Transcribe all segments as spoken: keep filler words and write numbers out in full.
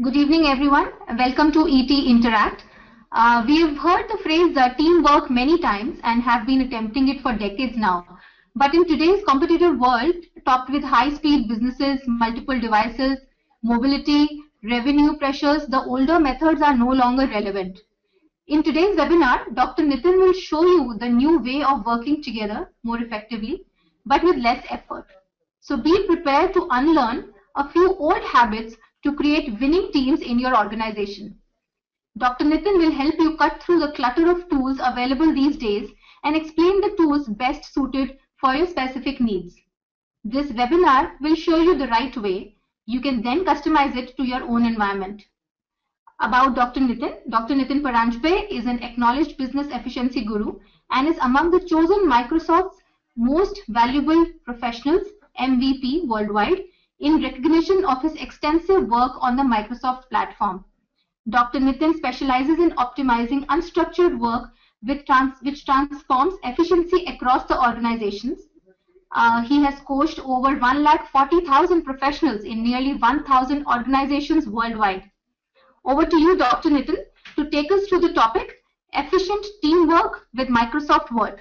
Good evening, everyone. Welcome to E T Interact. Uh, we have heard the phrase uh, teamwork many times and have been attempting it for decades now. But in today's competitive world, topped with high-speed businesses, multiple devices, mobility, revenue pressures, the older methods are no longer relevant. In today's webinar, Doctor Nitin will show you the new way of working together more effectively, but with less effort. So be prepared to unlearn a few old habits to create winning teams in your organization. Doctor Nitin will help you cut through the clutter of tools available these days and explain the tools best suited for your specific needs. This webinar will show you the right way. You can then customize it to your own environment. About Doctor Nitin, Doctor Nitin Paranjpe is an acknowledged business efficiency guru and is among the chosen Microsoft's most valuable professionals, M V P, worldwide in recognition of his extensive work on the Microsoft platform. Doctor Nitin specializes in optimizing unstructured work with trans which transforms efficiency across the organizations. Uh, he has coached over one lakh forty thousand professionals in nearly one thousand organizations worldwide. Over to you, Doctor Nitin, to take us through the topic, efficient teamwork with Microsoft Word.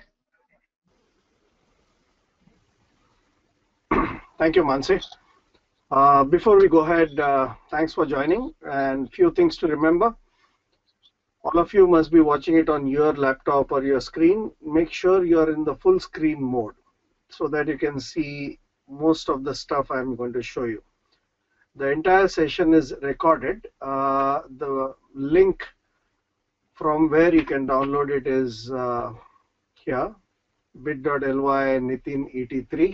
Thank you, Mansi. Uh, before we go ahead, uh, thanks for joining, and few things to remember. All of you must be watching it on your laptop or your screen. Make sure you're in the full screen mode so that you can see most of the stuff I'm going to show you. The entire session is recorded. Uh, the link from where you can download it is uh, here, bit.ly Nitin E T three.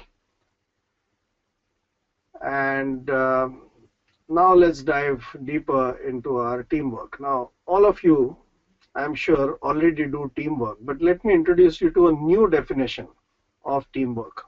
And uh, now let's dive deeper into our teamwork. Now, all of you, I'm sure, already do teamwork, but let me introduce you to a new definition of teamwork.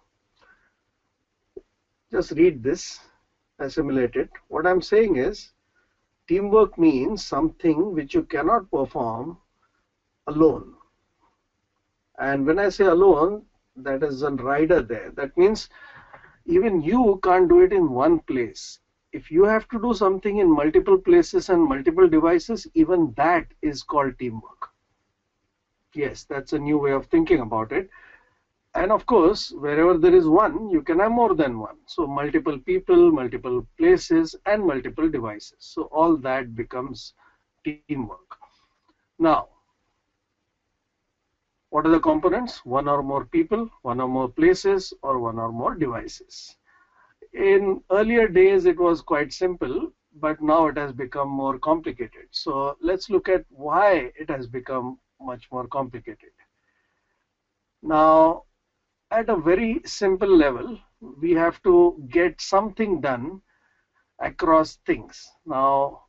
Just read this. Assimilate it. What I'm saying is, teamwork means something which you cannot perform alone. And when I say alone, that is a rider there. That means even you can't do it in one place. If you have to do something in multiple places and multiple devices, even that is called teamwork. Yes, that's a new way of thinking about it. And of course, wherever there is one, you can have more than one. So multiple people, multiple places, and multiple devices. So all that becomes teamwork. Now, what are the components? One or more people, one or more places, or one or more devices. In earlier days, it was quite simple, but now it has become more complicated. So let's look at why it has become much more complicated. Now, at a very simple level, we have to get something done across things. Now,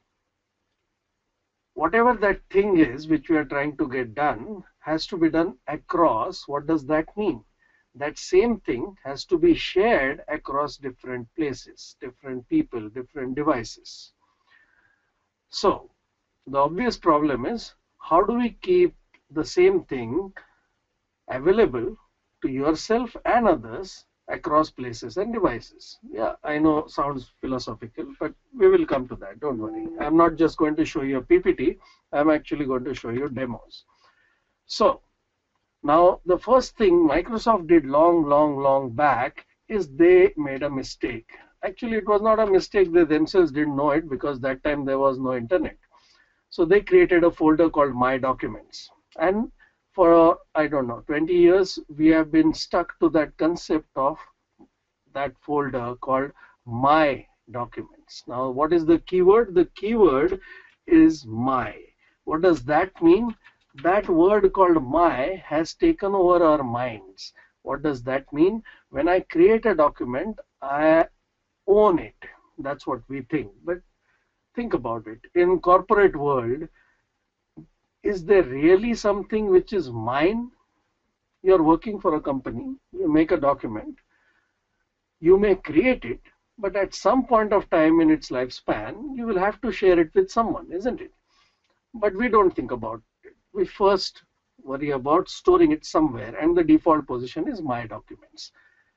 whatever that thing is which we are trying to get done has to be done across. What does that mean? That same thing has to be shared across different places, different people, different devices. So, the obvious problem is, how do we keep the same thing available to yourself and others across places and devices? Yeah, I know, sounds philosophical, but we will come to that, don't worry. I'm not just going to show you a P P T, I'm actually going to show you demos. So, now the first thing Microsoft did long, long, long back is they made a mistake. Actually, it was not a mistake, they themselves didn't know it because that time there was no internet. So they created a folder called My Documents. And for, I don't know, twenty years, we have been stuck to that concept of that folder called My Documents. Now, what is the keyword? The keyword is my. What does that mean? That word called my has taken over our minds. What does that mean? When I create a document, I own it. That's what we think. But think about it. In corporate world, is there really something which is mine? You're working for a company, you make a document, you may create it, but at some point of time in its lifespan, you will have to share it with someone, isn't it? But we don't think about it. We first worry about storing it somewhere, and the default position is My Documents.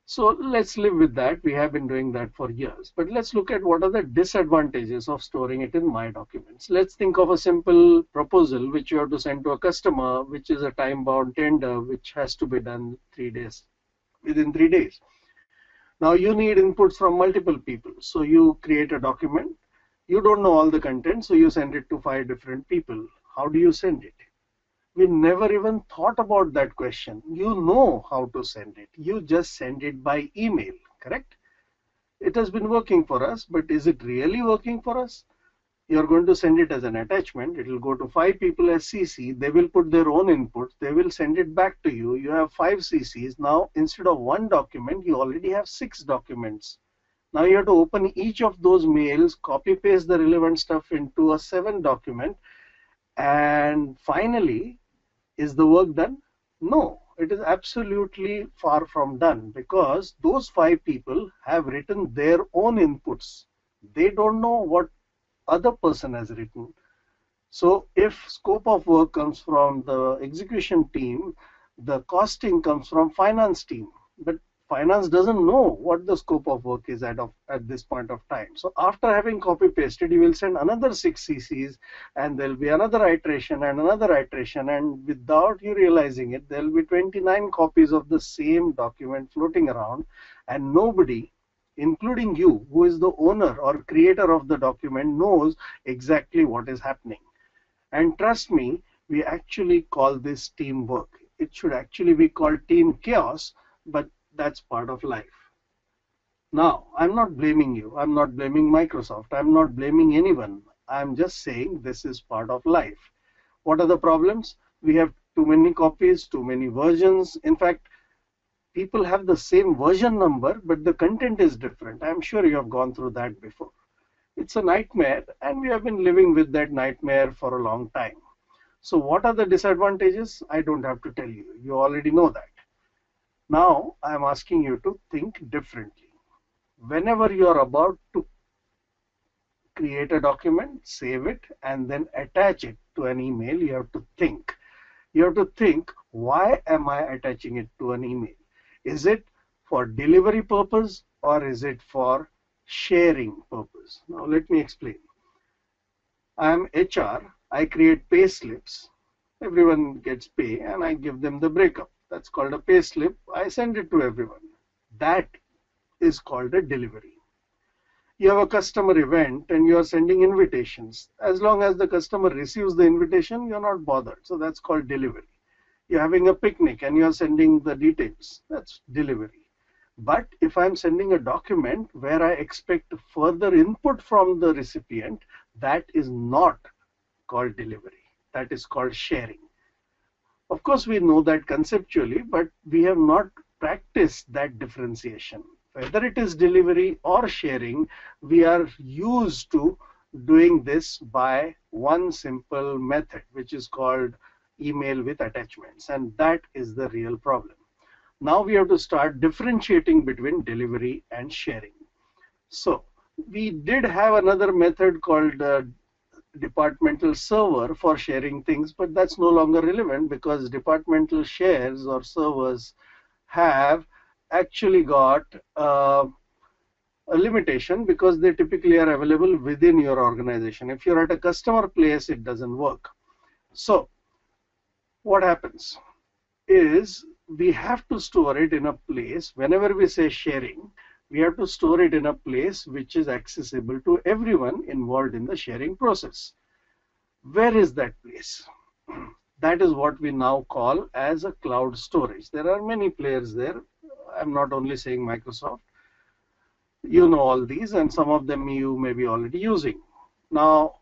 So let's live with that. We have been doing that for years. But let's look at what are the disadvantages of storing it in My Documents. Let's think of a simple proposal which you have to send to a customer, which is a time-bound tender, which has to be done three days, within three days. Now you need inputs from multiple people. So you create a document. You don't know all the content, so you send it to five different people. How do you send it? We never even thought about that question. You know how to send it. You just send it by email, correct? It has been working for us, but is it really working for us? You're going to send it as an attachment. It will go to five people as C C. They will put their own inputs. They will send it back to you. You have five C Cs. Now, instead of one document, you already have six documents. Now you have to open each of those mails, copy paste the relevant stuff into a seven document, and finally, is the work done? No, it is absolutely far from done, because those five people have written their own inputs. They don't know what other person has written. So if scope of work comes from the execution team, the costing comes from finance team. But finance doesn't know what the scope of work is at, of, at this point of time. So after having copy pasted, you will send another six C Cs, and there'll be another iteration and another iteration, and without you realizing it, there'll be twenty-nine copies of the same document floating around, and nobody, including you, who is the owner or creator of the document, knows exactly what is happening. And trust me, we actually call this teamwork. It should actually be called team chaos, but that's part of life. Now, I'm not blaming you. I'm not blaming Microsoft. I'm not blaming anyone. I'm just saying this is part of life. What are the problems? We have too many copies, too many versions. In fact, people have the same version number, but the content is different. I'm sure you have gone through that before. It's a nightmare, and we have been living with that nightmare for a long time. So what are the disadvantages? I don't have to tell you. You already know that. Now, I'm asking you to think differently. Whenever you are about to create a document, save it, and then attach it to an email, you have to think. You have to think, why am I attaching it to an email? Is it for delivery purpose, or is it for sharing purpose? Now, let me explain. I am H R. I create pay slips. Everyone gets pay, and I give them the breakup. That's called a pay slip. I send it to everyone. That is called a delivery. You have a customer event and you are sending invitations. As long as the customer receives the invitation, you're not bothered. So that's called delivery. You're having a picnic and you're sending the details. That's delivery. But if I'm sending a document where I expect further input from the recipient, that is not called delivery. That is called sharing. Of course, we know that conceptually, but we have not practiced that differentiation. Whether it is delivery or sharing, we are used to doing this by one simple method, which is called email with attachments, and that is the real problem. Now we have to start differentiating between delivery and sharing. So we did have another method called uh, departmental server for sharing things, but that's no longer relevant because departmental shares or servers have actually got uh, a limitation because they typically are available within your organization. If you're at a customer place, it doesn't work. So what happens is we have to store it in a place. Whenever we say sharing, we have to store it in a place which is accessible to everyone involved in the sharing process. Where is that place? That is what we now call as a cloud storage. There are many players there. I'm not only saying Microsoft. You know all these, and some of them you may be already using. Now,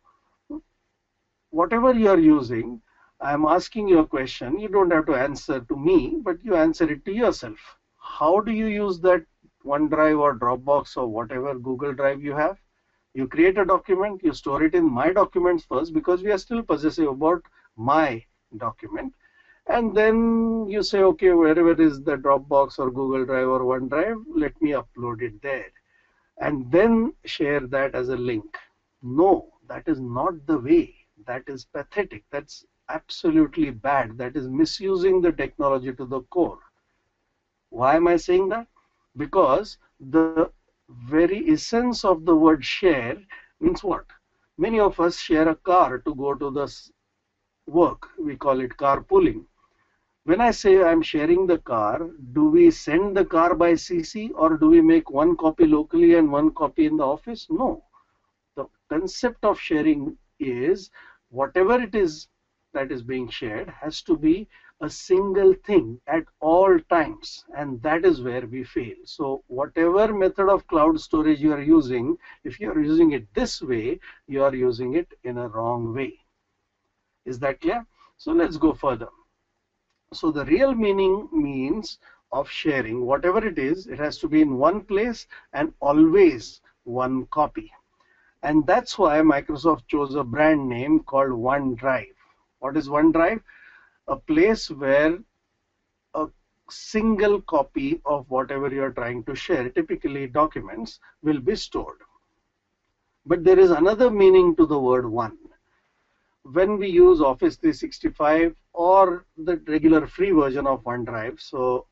whatever you are using, I'm asking you a question. You don't have to answer to me, but you answer it to yourself. How do you use that OneDrive or Dropbox or whatever Google Drive you have? You create a document, you store it in My Documents first because we are still possessive about my document. And then you say, okay, wherever is the Dropbox or Google Drive or OneDrive, let me upload it there. And then share that as a link. No, that is not the way. That is pathetic. That's absolutely bad. That is misusing the technology to the core. Why am I saying that? because the very essence of the word share means what? Many of us share a car to go to the work. We call it carpooling. When I say I'm sharing the car, do we send the car by C C or do we make one copy locally and one copy in the office? No. The concept of sharing is whatever it is that is being shared has to be a single thing at all times, and that is where we fail. So whatever method of cloud storage you are using, if you are using it this way, you are using it in a wrong way. Is that clear? So let's go further. So the real meaning means of sharing, whatever it is, it has to be in one place and always one copy. And that's why Microsoft chose a brand name called OneDrive. What is OneDrive? A place where a single copy of whatever you're trying to share, typically documents, will be stored. But there is another meaning to the word one. When we use Office three sixty-five or the regular free version of OneDrive, so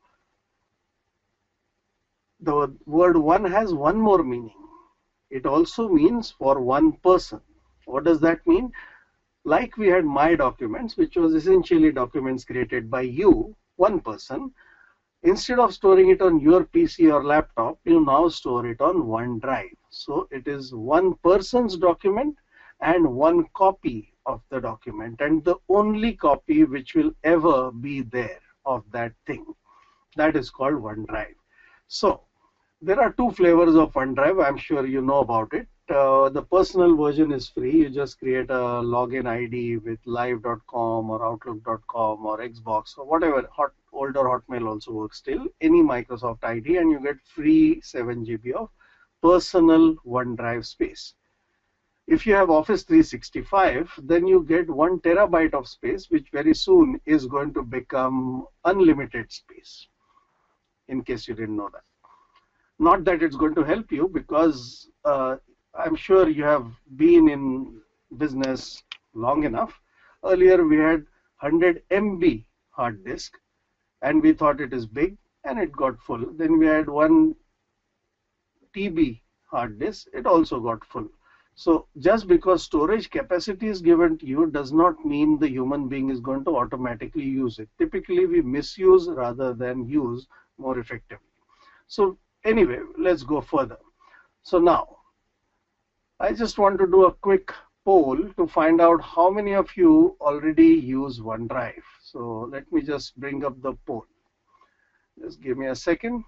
the word one has one more meaning. It also means for one person. What does that mean? Like we had My Documents, which was essentially documents created by you, one person. Instead of storing it on your P C or laptop, you now store it on OneDrive. So it is one person's document and one copy of the document, and the only copy which will ever be there of that thing. That is called OneDrive. So there are two flavors of OneDrive. I'm sure you know about it. Uh, the personal version is free. You just create a login I D with live dot com or outlook dot com or Xbox or whatever. Hot, older Hotmail also works still. Any Microsoft I D, and you get free seven G B of personal OneDrive space. If you have Office three sixty-five, then you get one terabyte of space, which very soon is going to become unlimited space, in case you didn't know that. Not that it's going to help you, because uh, I'm sure you have been in business long enough. Earlier we had one hundred M B hard disk and we thought it is big and it got full. Then we had one T B hard disk, it also got full. So just because storage capacity is given to you does not mean the human being is going to automatically use it. Typically we misuse rather than use more effectively. So anyway, let's go further. So now, I just want to do a quick poll to find out how many of you already use OneDrive. So let me just bring up the poll. Just give me a second.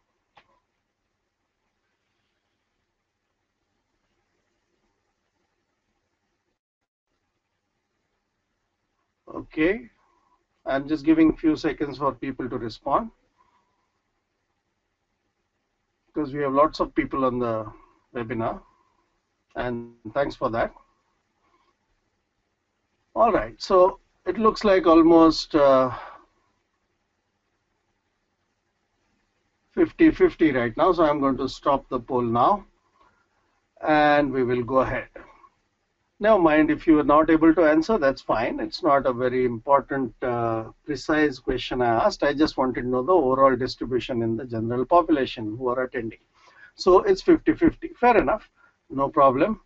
Okay, I'm just giving a few seconds for people to respond, because we have lots of people on the webinar, and thanks for that. All right, so it looks like almost fifty fifty right now, so I'm going to stop the poll now and we will go ahead. Never mind, if you are not able to answer, that's fine. It's not a very important, uh, precise question I asked. I just wanted to know the overall distribution in the general population who are attending. So it's fifty fifty. Fair enough, no problem.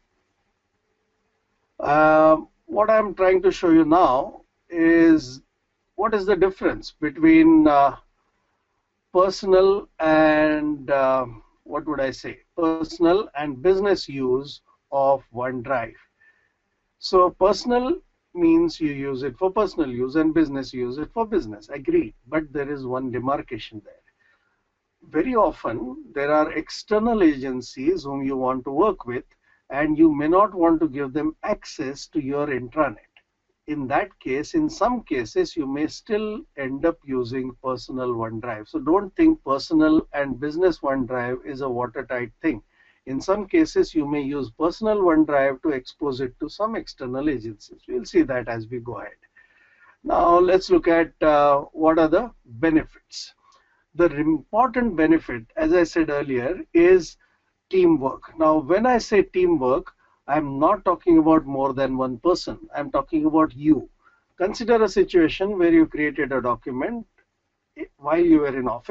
Um, what I'm trying to show you now is what is the difference between uh, personal and uh, what would I say, personal and business use of OneDrive. So personal means you use it for personal use and business use it for business. Agreed, but there is one demarcation there. Very often there are external agencies whom you want to work with, and you may not want to give them access to your intranet. In that case, in some cases, you may still end up using personal OneDrive. So don't think personal and business OneDrive is a watertight thing. In some cases, you may use personal OneDrive to expose it to some external agencies. We'll see that as we go ahead. Now let's look at uh, what are the benefits. The important benefit, as I said earlier, is teamwork. Now when I say teamwork, I'm not talking about more than one person. I'm talking about you. Consider a situation where you created a document while you were in office,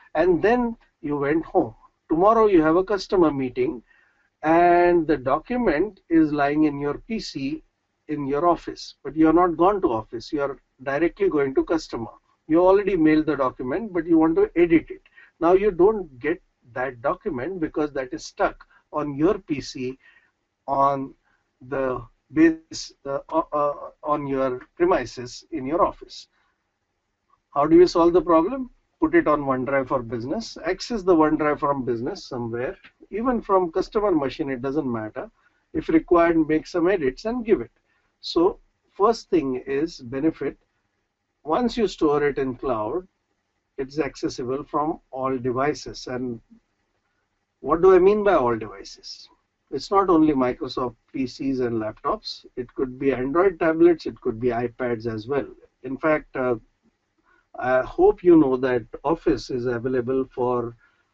and then you went home. Tomorrow you have a customer meeting and the document is lying in your P C in your office, but you're not gone to office, you're directly going to customer. You already mailed the document, but you want to edit it. Now you don't get that document because that is stuck on your P C on the base uh, uh, on your premises in your office. How do you solve the problem? Put it on OneDrive for Business. Access the OneDrive from business somewhere, even from customer machine, it doesn't matter. If required, make some edits and give it. So first thing is benefit. Once you store it in cloud, it's accessible from all devices. And what do I mean by all devices? It's not only Microsoft P Cs and laptops. It could be Android tablets. It could be iPads as well. In fact, uh, I hope you know that Office is available for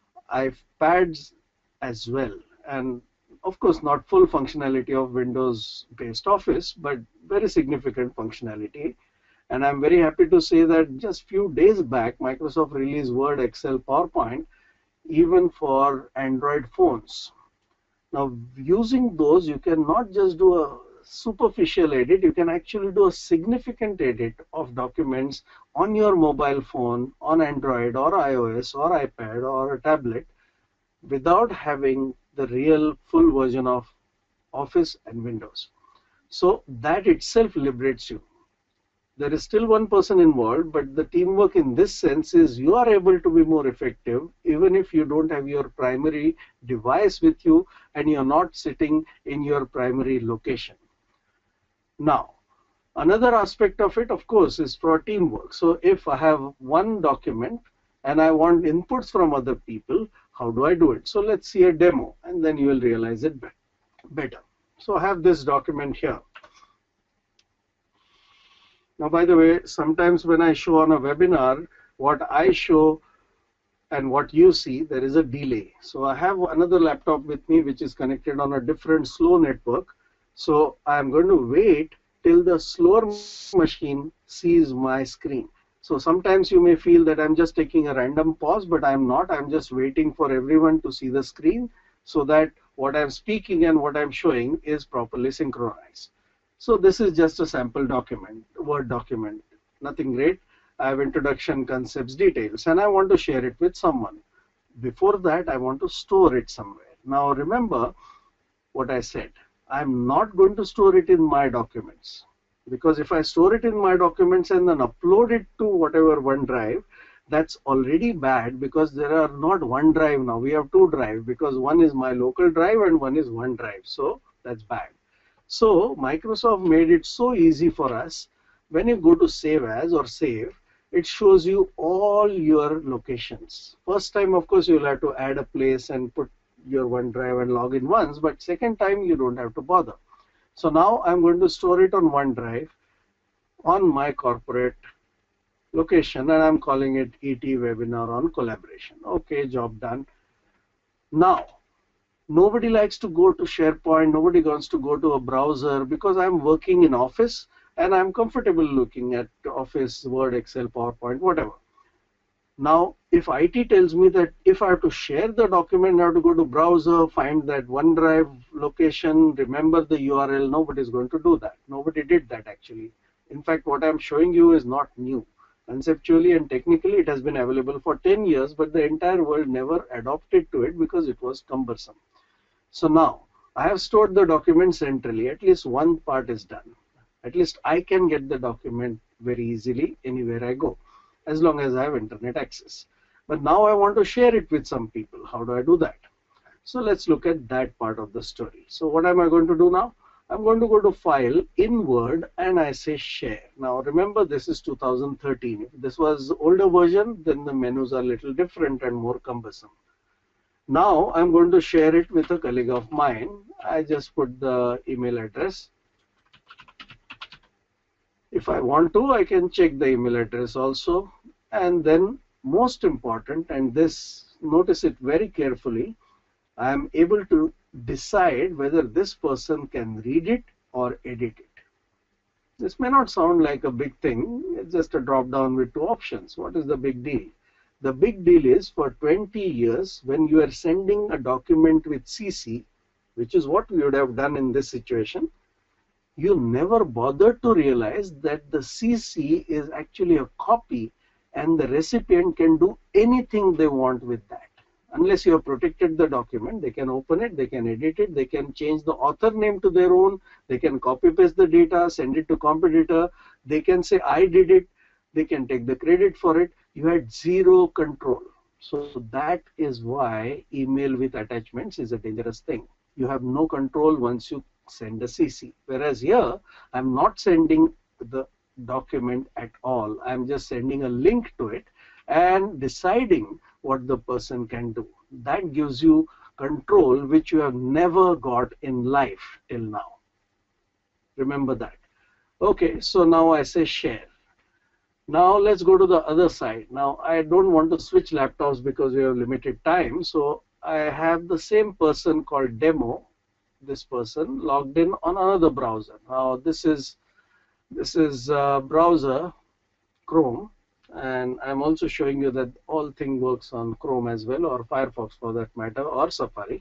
iPads as well. And of course, not full functionality of Windows-based Office, but very significant functionality. And I'm very happy to say that just few days back, Microsoft released Word, Excel, PowerPoint, even for Android phones. Now, using those, you can not just do a superficial edit, you can actually do a significant edit of documents on your mobile phone, on Android or iOS or iPad or a tablet without having the real full version of Office and Windows. So that itself liberates you. There is still one person involved, but the teamwork in this sense is you are able to be more effective even if you don't have your primary device with you and you're not sitting in your primary location. Now, another aspect of it, of course, is for teamwork. So if I have one document and I want inputs from other people, how do I do it? So let's see a demo and then you will realize it better. So I have this document here. Now, by the way, sometimes when I show on a webinar, what I show and what you see, there is a delay. So I have another laptop with me which is connected on a different slow network. So I'm going to wait till the slower machine sees my screen. So sometimes you may feel that I'm just taking a random pause, but I'm not. I'm just waiting for everyone to see the screen so that what I'm speaking and what I'm showing is properly synchronized. So this is just a sample document, Word document, nothing great. I have introduction, concepts, details, and I want to share it with someone. Before that, I want to store it somewhere. Now remember what I said. I'm not going to store it in my documents, because if I store it in my documents and then upload it to whatever OneDrive, that's already bad because there are not one drive now. We have two drives because one is my local drive and one is OneDrive. So that's bad. So Microsoft made it so easy for us. When you go to save as or save, it shows you all your locations. First time, of course, you'll have to add a place and put your OneDrive and log in once, but second time you don't have to bother. So now I'm going to store it on OneDrive on my corporate location, and I'm calling it E T webinar on collaboration. Okay, job done. Now, nobody likes to go to SharePoint, nobody wants to go to a browser because I'm working in Office and I'm comfortable looking at Office, Word, Excel, PowerPoint, whatever. Now, if I T tells me that if I have to share the document, I have to go to browser, find that OneDrive location, remember the U R L, nobody's going to do that. Nobody did that actually. In fact, what I'm showing you is not new. Conceptually and technically, it has been available for ten years, but the entire world never adopted to it because it was cumbersome. So now, I have stored the document centrally. At least one part is done. At least I can get the document very easily anywhere I go, as long as I have internet access. But now I want to share it with some people. How do I do that? So let's look at that part of the story. So what am I going to do now? I'm going to go to File, in Word, and I say Share. Now remember, this is two thousand thirteen. If this was older version, then the menus are a little different and more cumbersome. Now I'm going to share it with a colleague of mine. I just put the email address. If I want to, I can check the email address also. And then most important, and this, notice it very carefully, I am able to decide whether this person can read it or edit it. This may not sound like a big thing. It's just a drop down with two options. What is the big deal? The big deal is for twenty years, when you are sending a document with C C, which is what we would have done in this situation, you never bothered to realize that the C C is actually a copy and the recipient can do anything they want with that. Unless you have protected the document, they can open it, they can edit it, they can change the author name to their own, they can copy paste the data, send it to competitor, they can say I did it, they can take the credit for it. You had zero control. So that is why email with attachments is a dangerous thing. You have no control once you send a C C. Whereas here, I'm not sending the document at all. I'm just sending a link to it and deciding what the person can do. That gives you control which you have never got in life till now. Remember that. Okay, so now I say share. Now let's go to the other side. Now I don't want to switch laptops because we have limited time. So I have the same person called demo. This person logged in on another browser. Now this is this is uh, browser Chrome, and I'm also showing you that all thing works on Chrome as well, or Firefox for that matter, or Safari.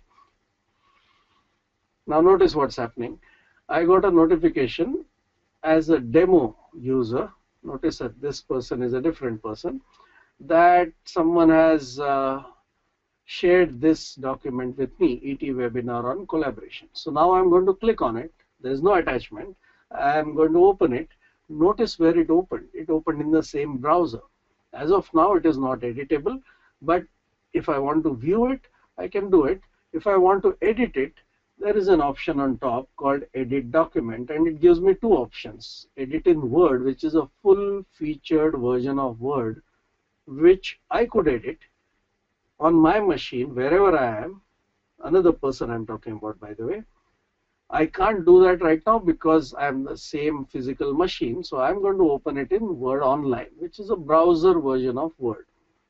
Now notice what's happening. I got a notification as a demo user. Notice that this person is a different person, that someone has uh, shared this document with me, E T webinar on collaboration. So now I'm going to click on it. There is no attachment. I'm going to open it. Notice where it opened. It opened in the same browser. As of now, it is not editable, but if I want to view it, I can do it. If I want to edit it, there is an option on top called edit document, and it gives me two options. Edit in Word, which is a full featured version of Word, which I could edit on my machine wherever I am. Another person I'm talking about, by the way. I can't do that right now because I'm the same physical machine, so I'm going to open it in Word Online, which is a browser version of Word.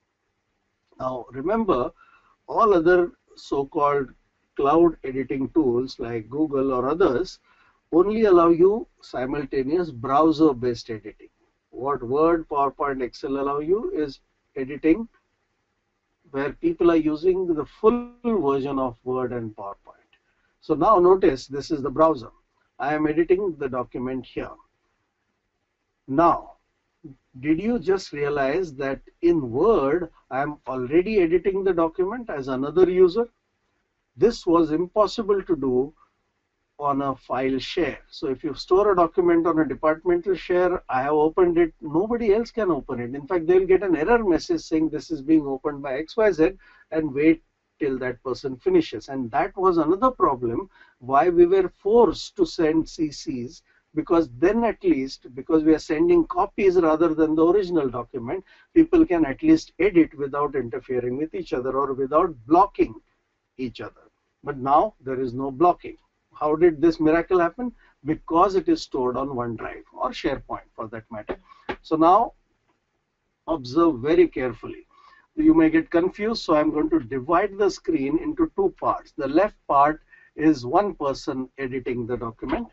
Now remember, all other so-called cloud editing tools like Google or others only allow you simultaneous browser-based editing. What Word, PowerPoint, Excel allow you is editing where people are using the full version of Word and PowerPoint. So now notice this is the browser. I am editing the document here. Now, did you just realize that in Word I am already editing the document as another user? This was impossible to do on a file share. So if you store a document on a departmental share, I have opened it, nobody else can open it. In fact, they'll get an error message saying this is being opened by X Y Z and wait till that person finishes. And that was another problem why we were forced to send C Cs, because then at least, because we are sending copies rather than the original document, people can at least edit without interfering with each other or without blocking each other. But now there is no blocking. How did this miracle happen? Because it is stored on OneDrive or SharePoint for that matter. So now observe very carefully. You may get confused, so I'm going to divide the screen into two parts. The left part is one person editing the document,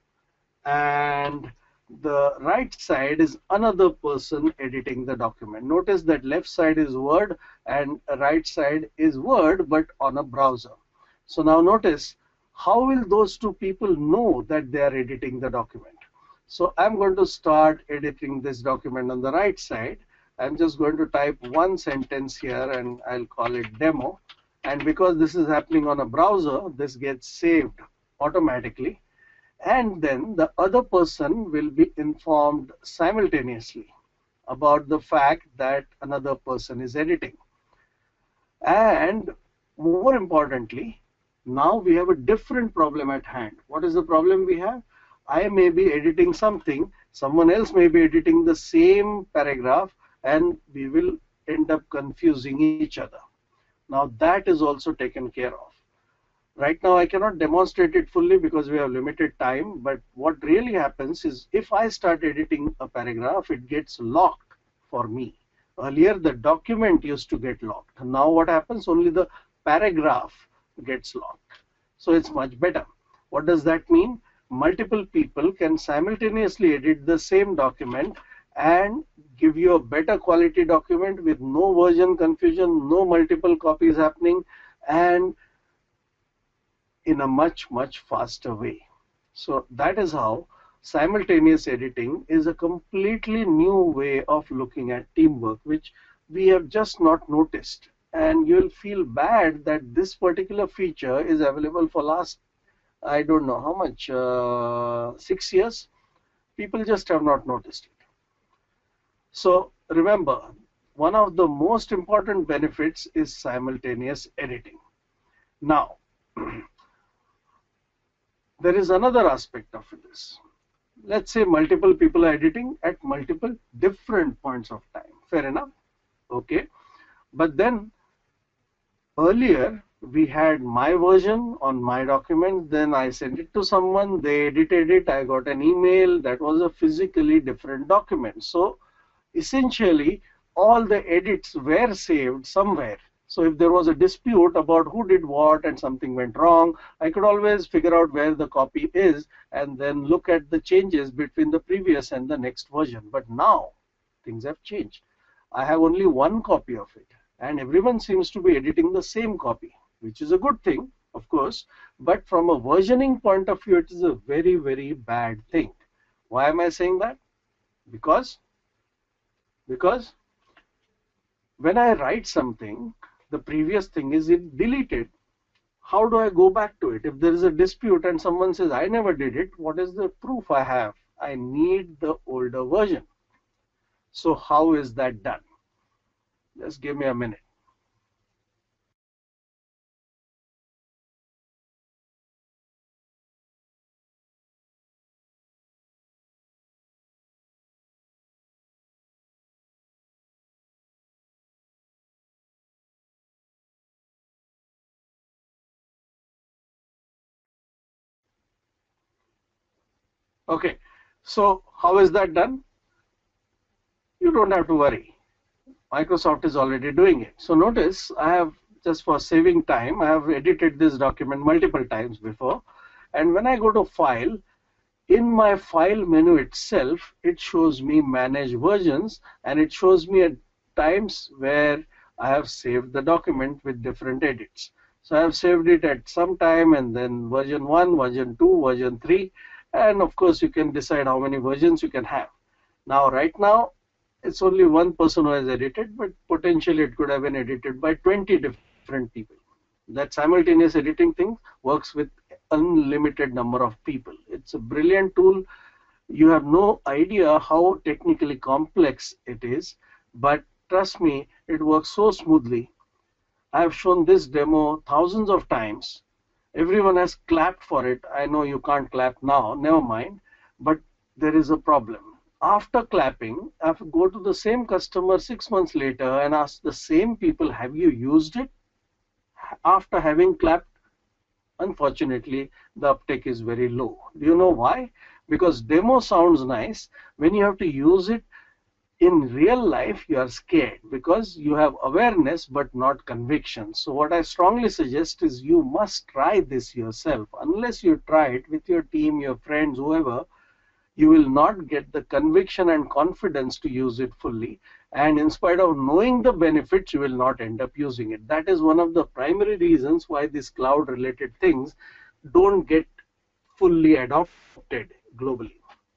and the right side is another person editing the document. Notice that left side is Word and right side is Word but on a browser. So now notice, how will those two people know that they are editing the document? So I'm going to start editing this document on the right side. I'm just going to type one sentence here and I'll call it demo. And because this is happening on a browser, this gets saved automatically. And then the other person will be informed simultaneously about the fact that another person is editing. And more importantly, now we have a different problem at hand. What is the problem we have? I may be editing something, someone else may be editing the same paragraph, and we will end up confusing each other. Now that is also taken care of. Right now I cannot demonstrate it fully because we have limited time, but what really happens is if I start editing a paragraph, it gets locked for me. Earlier the document used to get locked. Now what happens? Only the paragraph gets locked. So it's much better. What does that mean? Multiple people can simultaneously edit the same document and give you a better quality document with no version confusion, no multiple copies happening, and in a much, much faster way. So that is how simultaneous editing is a completely new way of looking at teamwork, which we have just not noticed. And you'll feel bad that this particular feature is available for last, I don't know how much, uh, six years. People just have not noticed it. So remember, one of the most important benefits is simultaneous editing. Now, there is another aspect of this. Let's say multiple people are editing at multiple different points of time. Fair enough? Okay. But then earlier we had my version on my document, then I sent it to someone, they edited it, I got an email, that was a physically different document. So essentially all the edits were saved somewhere. So if there was a dispute about who did what and something went wrong, I could always figure out where the copy is and then look at the changes between the previous and the next version. But now things have changed. I have only one copy of it and everyone seems to be editing the same copy, which is a good thing, of course, but from a versioning point of view, it is a very, very bad thing. Why am I saying that? Because, because when I write something, the previous thing is it deleted. How do I go back to it? If there is a dispute and someone says, I never did it, what is the proof I have? I need the older version. So how is that done? Just give me a minute. Okay, so how is that done? You don't have to worry. Microsoft is already doing it. So notice I have, just for saving time, I have edited this document multiple times before. And when I go to File, in my File menu itself, it shows me Manage Versions and it shows me at times where I have saved the document with different edits. So I have saved it at some time and then version one, version two, version three, and of course you can decide how many versions you can have. Now right now it's only one person who has edited, but potentially it could have been edited by twenty different people. That simultaneous editing thing works with unlimited number of people. It's a brilliant tool. You have no idea how technically complex it is, but trust me, it works so smoothly. I have shown this demo thousands of times. Everyone has clapped for it. I know you can't clap now, never mind, but there is a problem. After clapping, I have to go to the same customer six months later and ask the same people, have you used it? After having clapped, unfortunately, the uptake is very low. Do you know why? Because demo sounds nice. When you have to use it in real life, you are scared because you have awareness but not conviction. So what I strongly suggest is you must try this yourself. Unless you try it with your team, your friends, whoever, you will not get the conviction and confidence to use it fully. And in spite of knowing the benefits, you will not end up using it. That is one of the primary reasons why these cloud related things don't get fully adopted globally.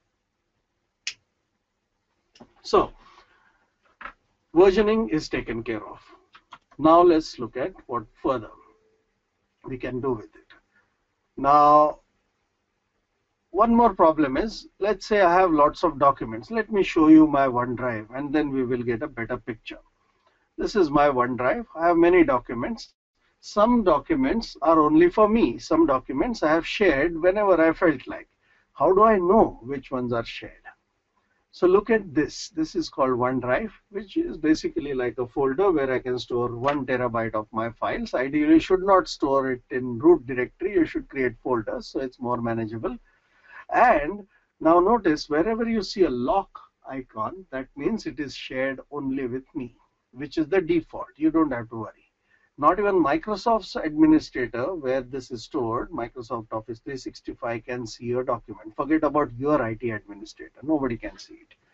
So versioning is taken care of. Now let's look at what further we can do with it. Now, one more problem is, let's say I have lots of documents. Let me show you my OneDrive and then we will get a better picture. This is my OneDrive. I have many documents. Some documents are only for me. Some documents I have shared whenever I felt like. How do I know which ones are shared? So look at this. This is called OneDrive, which is basically like a folder where I can store one terabyte of my files. Ideally, you should not store it in root directory. You should create folders so it's more manageable. And now notice, wherever you see a lock icon, that means it is shared only with me, which is the default. You don't have to worry. Not even Microsoft's administrator, where this is stored, Microsoft Office three sixty-five, can see your document. Forget about your I T administrator. Nobody can see it.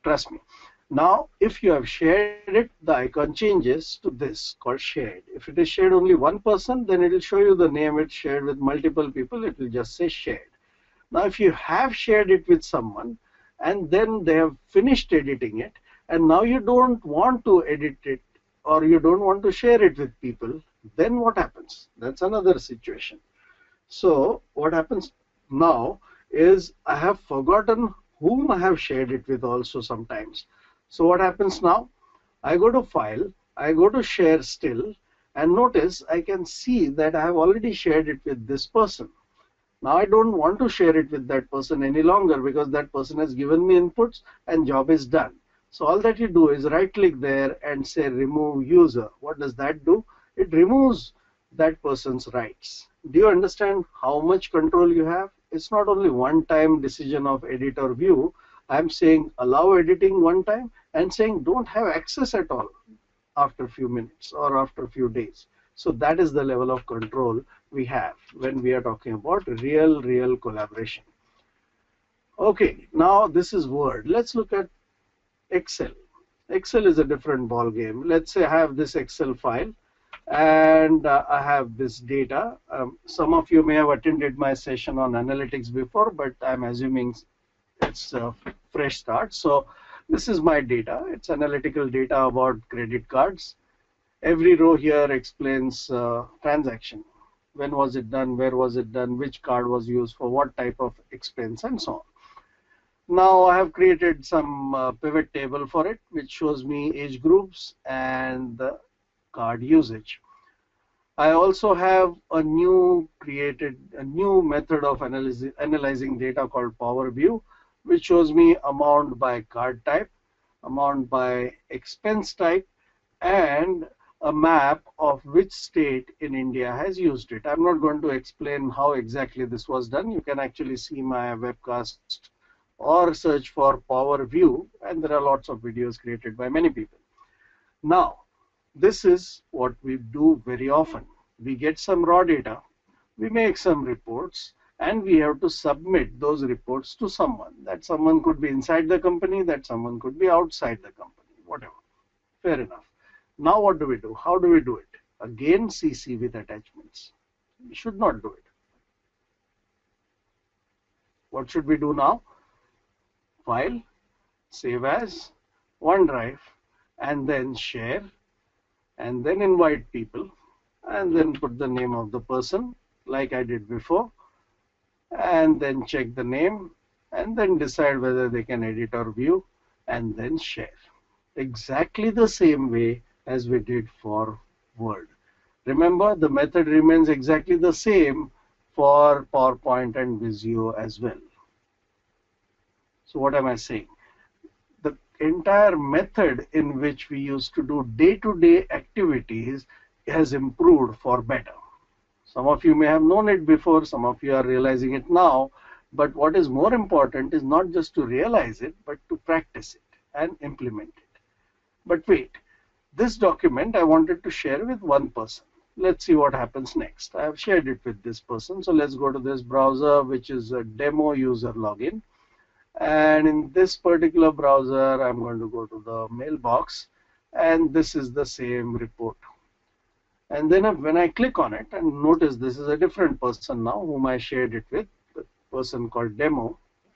trust me. Now, if you have shared it, the icon changes to this called shared. If it is shared only one person, then it will show you the name. It's shared with multiple people, it will just say shared. Now, if you have shared it with someone and then they have finished editing it, and now you don't want to edit it or you don't want to share it with people, then what happens? That's another situation. So what happens now is I have forgotten whom I have shared it with also sometimes. So what happens now? I go to File, I go to Share Still, and notice I can see that I have already shared it with this person. Now I don't want to share it with that person any longer because that person has given me inputs and job is done. So all that you do is right click there and say remove user. What does that do? It removes that person's rights. Do you understand how much control you have? It's not only one time decision of edit or view. I'm saying allow editing one time and saying don't have access at all after a few minutes or after a few days. So that is the level of control we have when we are talking about real, real collaboration. Okay, now this is Word. Let's look at Excel. Excel is a different ball game. Let's say I have this Excel file and uh, I have this data. Um, some of you may have attended my session on analytics before, but I'm assuming it's a fresh start. So this is my data. It's analytical data about credit cards. Every row here explains uh, transaction. When was it done? Where was it done? Which card was used for what type of expense and so on. Now I have created some uh, pivot table for it, which shows me age groups and the card usage. I also have a new created a new method of analyzing, analyzing data called Power View, which shows me amount by card type, amount by expense type, and a map of which state in India has used it. I'm not going to explain how exactly this was done. You can actually see my webcast or search for Power View, and there are lots of videos created by many people. Now, this is what we do very often. We get some raw data, we make some reports, and we have to submit those reports to someone. That someone could be inside the company, that someone could be outside the company, whatever. Fair enough. Now what do we do? How do we do it? Again, C C with attachments. We should not do it. What should we do now? File, save as, OneDrive, and then share, and then invite people, and then put the name of the person like I did before, and then check the name, and then decide whether they can edit or view, and then share. Exactly the same way as we did for Word. Remember, the method remains exactly the same for PowerPoint and Visio as well. So what am I saying? The entire method in which we used to do day-to-day activities has improved for better. Some of you may have known it before, some of you are realizing it now, but what is more important is not just to realize it, but to practice it and implement it. But wait, this document I wanted to share with one person. Let's see what happens next. I have shared it with this person. So let's go to this browser, which is a demo user login. And in this particular browser, I'm going to go to the mailbox, and this is the same report. And then when I click on it, and notice this is a different person now whom I shared it with, the person called demo.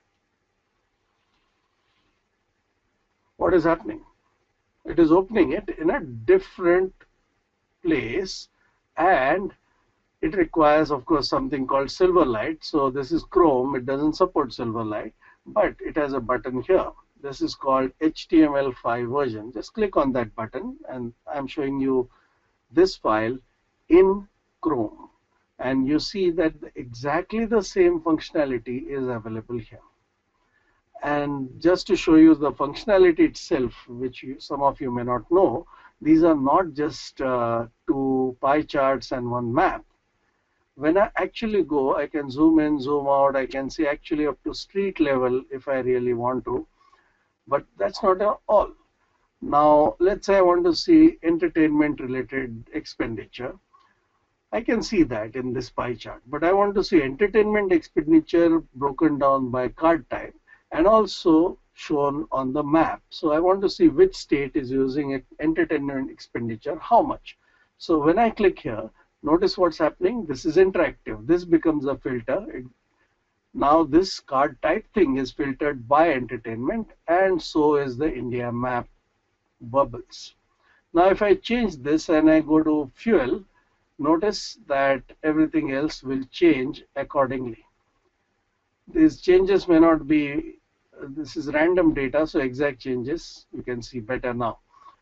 What is happening? It is opening it in a different place, and it requires, of course, something called Silverlight. So this is Chrome. It doesn't support Silverlight, but it has a button here. This is called H T M L five version. Just click on that button, and I'm showing you this file in Chrome, and you see that exactly the same functionality is available here. And just to show you the functionality itself, which you, some of you may not know, these are not just uh, two pie charts and one map. When I actually go, I can zoom in, zoom out, I can see actually up to street level if I really want to, but that's not all. Now, let's say I want to see entertainment related expenditure. I can see that in this pie chart, but I want to see entertainment expenditure broken down by card type and also shown on the map. So I want to see which state is using entertainment expenditure, how much. So when I click here, notice what's happening. This is interactive. This becomes a filter. It, now this card type thing is filtered by entertainment, and so is the India map bubbles. Now if I change this and I go to fuel, notice that everything else will change accordingly. These changes may not be, this is random data, so exact changes you can see better now.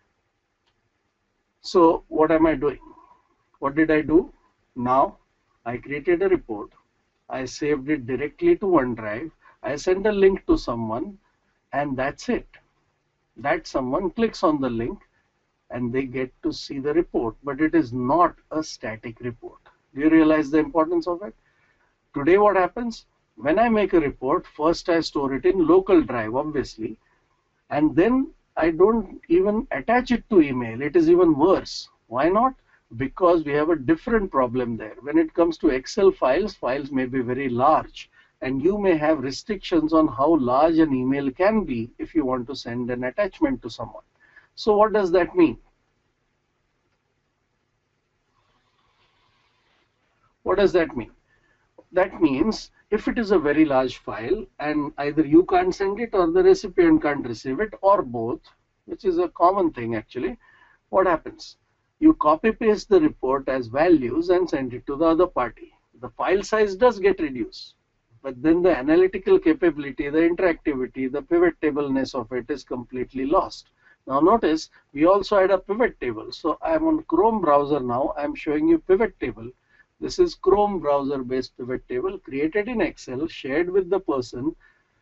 So what am I doing? What did I do? Now I created a report. I saved it directly to OneDrive. I send a link to someone, and that's it. That someone clicks on the link and they get to see the report, but it is not a static report. Do you realize the importance of it? Today what happens? When I make a report, first I store it in local drive, obviously, and then I don't even attach it to email. It is even worse. Why not? Because we have a different problem there. When it comes to Excel files, files may be very large, and you may have restrictions on how large an email can be if you want to send an attachment to someone. So what does that mean? What does that mean? That means if it is a very large file and either you can't send it or the recipient can't receive it, or both, which is a common thing actually, what happens? You copy paste the report as values and send it to the other party. The file size does get reduced, but then the analytical capability, the interactivity, the pivot tableness of it is completely lost. Now notice we also had a pivot table. So I'm on Chrome browser now. I'm showing you pivot table. This is Chrome browser based pivot table created in Excel, shared with the person,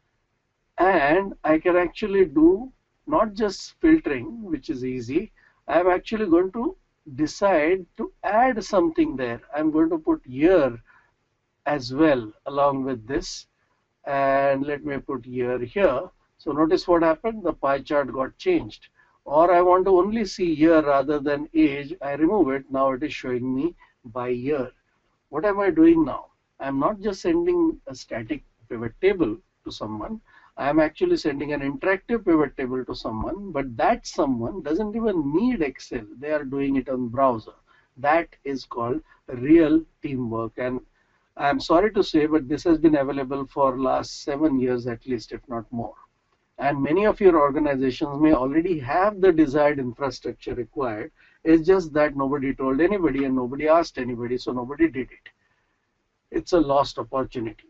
and I can actually do not just filtering, which is easy. I'm actually going to decide to add something there. I'm going to put year as well along with this, and let me put year here. So notice what happened, the pie chart got changed. Or I want to only see year rather than age, I remove it. Now it is showing me by year. What am I doing now? I'm not just sending a static pivot table to someone. I am actually sending an interactive pivot table to someone, but that someone doesn't even need Excel. They are doing it on browser. That is called real teamwork. And I'm sorry to say, but this has been available for last seven years at least, if not more. And many of your organizations may already have the desired infrastructure required. It's just that nobody told anybody and nobody asked anybody, so nobody did it. It's a lost opportunity.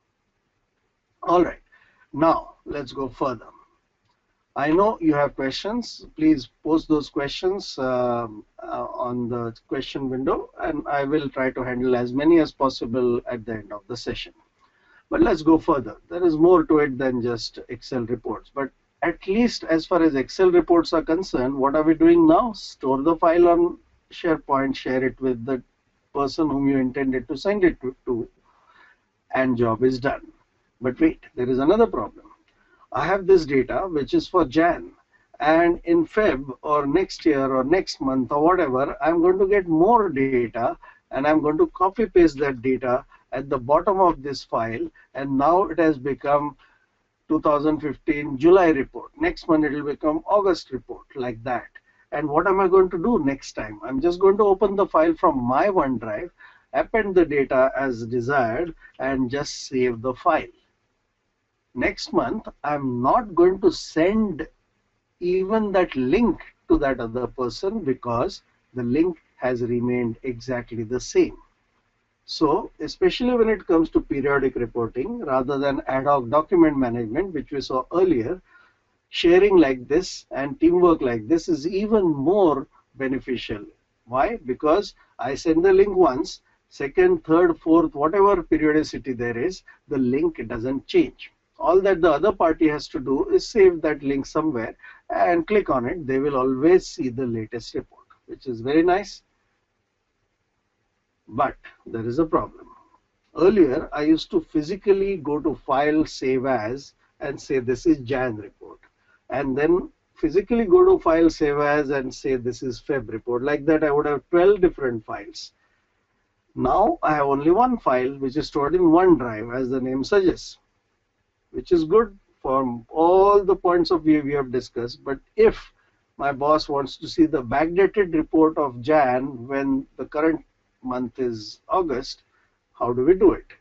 All right, now let's go further. I know you have questions. Please post those questions um, uh, on the question window, and I will try to handle as many as possible at the end of the session. But let's go further. There is more to it than just Excel reports. But at least as far as Excel reports are concerned, what are we doing now? Store the file on SharePoint, share it with the person whom you intended to send it to, and job is done. But wait, there is another problem. I have this data which is for Jan, and in Feb or next year or next month or whatever, I'm going to get more data, and I'm going to copy paste that data at the bottom of this file, and now it has become two thousand fifteen July report. Next month it will become August report, like that. And what am I going to do next time? I'm just going to open the file from my OneDrive, append the data as desired, and just save the file. Next month, I'm not going to send even that link to that other person because the link has remained exactly the same. So, especially when it comes to periodic reporting rather than ad hoc document management, which we saw earlier, sharing like this and teamwork like this is even more beneficial. Why? Because I send the link once, second, third, fourth, whatever periodicity there is, the link doesn't change. All that the other party has to do is save that link somewhere and click on it. They will always see the latest report, which is very nice. But there is a problem. Earlier, I used to physically go to File, Save As, and say this is Jan report. And then physically go to File, Save As, and say this is Feb report. Like that, I would have twelve different files. Now, I have only one file, which is stored in OneDrive, as the name suggests, which is good from all the points of view we have discussed. But if my boss wants to see the backdated report of Jan when the current month is August, how do we do it?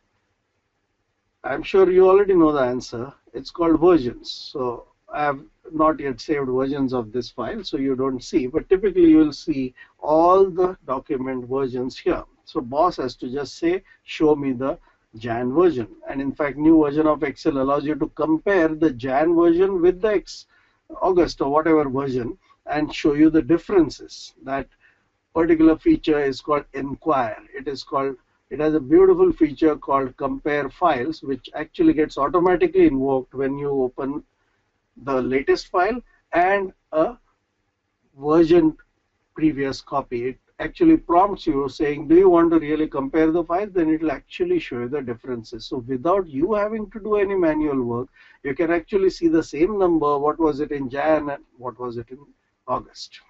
I'm sure you already know the answer. It's called versions. So I have not yet saved versions of this file, so you don't see, but typically you will see all the document versions here. So boss has to just say, show me the Jan version. And in fact, new version of Excel allows you to compare the Jan version with the X, August or whatever version and show you the differences. That particular feature is called inquire. It is called It has a beautiful feature called compare files, which actually gets automatically invoked when you open the latest file and a version previous copy. It actually prompts you saying, do you want to really compare the files? Then it will actually show you the differences. So without you having to do any manual work, you can actually see the same number, what was it in Jan and what was it in August.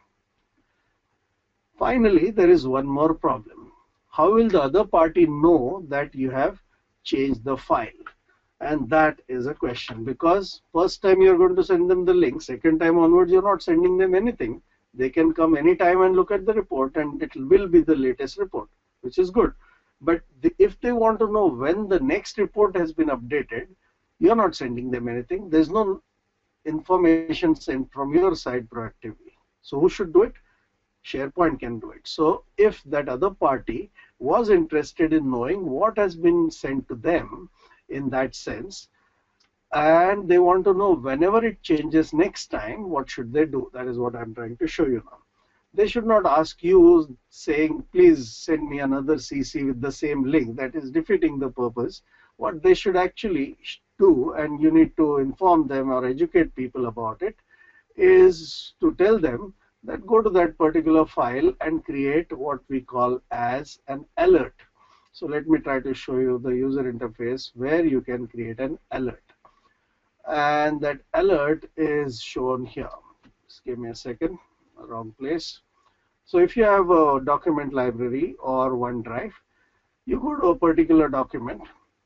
Finally, there is one more problem. How will the other party know that you have changed the file? And that is a question, because first time you're going to send them the link, second time onwards you're not sending them anything. They can come anytime and look at the report and it will be the latest report, which is good. But the, if they want to know when the next report has been updated, you're not sending them anything. There's no information sent from your side proactively. So who should do it? SharePoint can do it. So if that other party was interested in knowing what has been sent to them in that sense, and they want to know whenever it changes next time, what should they do? That is what I'm trying to show you now. They should not ask you saying, please send me another C C with the same link. That is defeating the purpose. What they should actually do, and you need to inform them or educate people about it, is to tell them that go to that particular file and create what we call as an alert. So let me try to show you the user interface where you can create an alert. And that alert is shown here. Just give me a second, wrong place. So if you have a document library or OneDrive, you go to a particular document,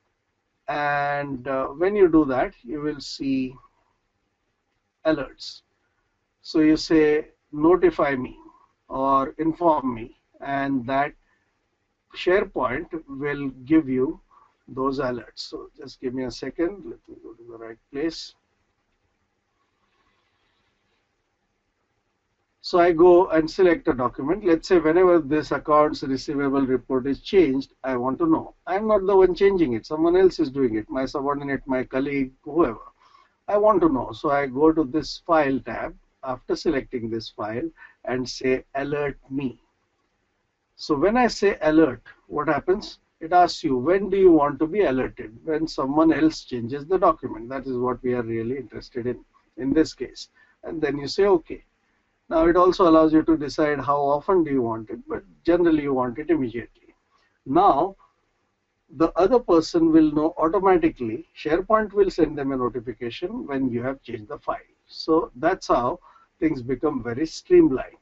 and uh, when you do that, you will see alerts. So you say, notify me or inform me, and that SharePoint will give you those alerts. So just give me a second. Let me go to the right place. So I go and select a document. Let's say whenever this accounts receivable report is changed, I want to know. I'm not the one changing it. Someone else is doing it. My subordinate, my colleague, whoever. I want to know. So I go to this file tab after selecting this file and say alert me. So when I say alert, what happens? It asks you, when do you want to be alerted? When someone else changes the document. That is what we are really interested in, in this case. And then you say OK. Now it also allows you to decide how often do you want it, but generally you want it immediately. Now the other person will know automatically. SharePoint will send them a notification when you have changed the file. So that's how things become very streamlined.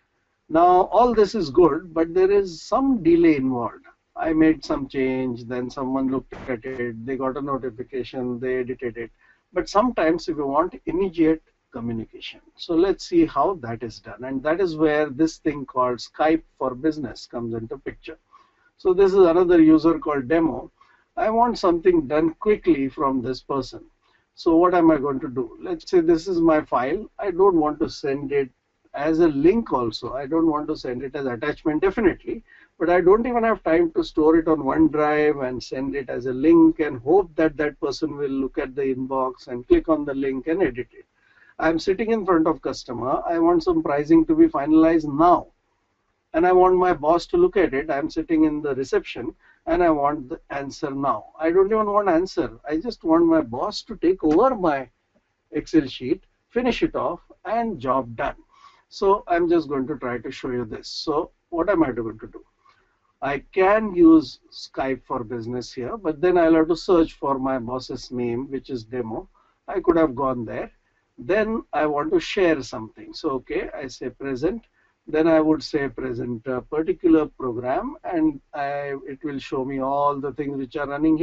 Now all this is good, but there is some delay involved. I made some change, then someone looked at it, they got a notification, they edited it. But sometimes if you want immediate communication. So let's see how that is done. And that is where this thing called Skype for Business comes into picture. So this is another user called demo. I want something done quickly from this person. So what am I going to do? Let's say this is my file. I don't want to send it as a link also. I don't want to send it as attachment definitely, but I don't even have time to store it on OneDrive and send it as a link and hope that that person will look at the inbox and click on the link and edit it. I'm sitting in front of customer. I want some pricing to be finalized now. And I want my boss to look at it. I'm sitting in the reception and I want the answer now. I don't even want answer. I just want my boss to take over my Excel sheet, finish it off, and job done. So I'm just going to try to show you this. So what am I going to do? I can use Skype for Business here, but then I'll have to search for my boss's name, which is demo. I could have gone there. Then I want to share something. So okay, I say present. Then I would say present a particular program, and I, it will show me all the things which are running here.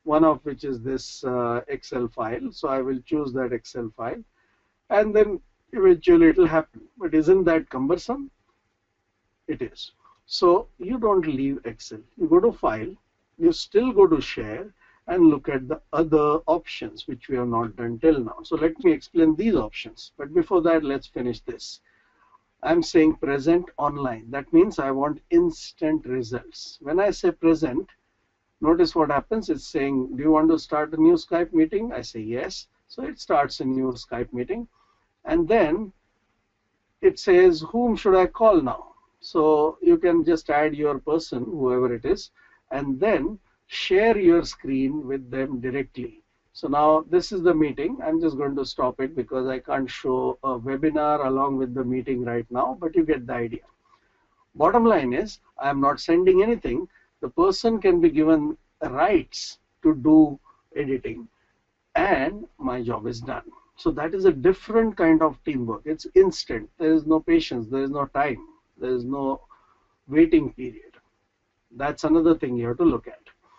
one of which is this uh, Excel file. So I will choose that Excel file, and then eventually it will happen. But isn't that cumbersome? It is. So you don't leave Excel. You go to File, you still go to Share, and look at the other options which we have not done till now. So let me explain these options. But before that, let's finish this. I'm saying present online. That means I want instant results. When I say present, notice what happens. It's saying, do you want to start a new Skype meeting? I say yes. So it starts a new Skype meeting. And then it says, whom should I call now? So you can just add your person, whoever it is, and then share your screen with them directly. So now this is the meeting. I'm just going to stop it because I can't show a webinar along with the meeting right now, but you get the idea. Bottom line is, I'm not sending anything. The person can be given rights to do editing, and my job is done. So that is a different kind of teamwork. It's instant. There is no patience. There is no time. There is no waiting period. That's another thing you have to look at.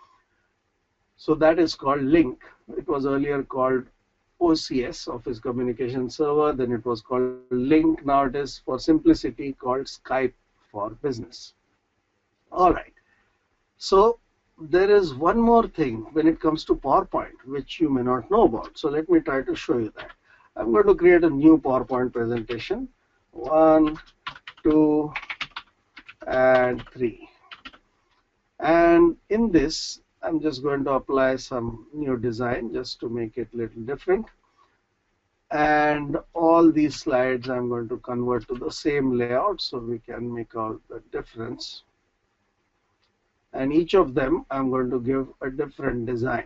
So that is called Link. It was earlier called O C S, Office Communication Server. Then it was called Link. Now it is, for simplicity, called Skype for Business. All right. So there is one more thing when it comes to PowerPoint, which you may not know about. So let me try to show you that. I'm going to create a new PowerPoint presentation. One, two, and three. And in this, I'm just going to apply some new design just to make it a little different. And all these slides I'm going to convert to the same layout so we can make out the difference. And each of them I'm going to give a different design.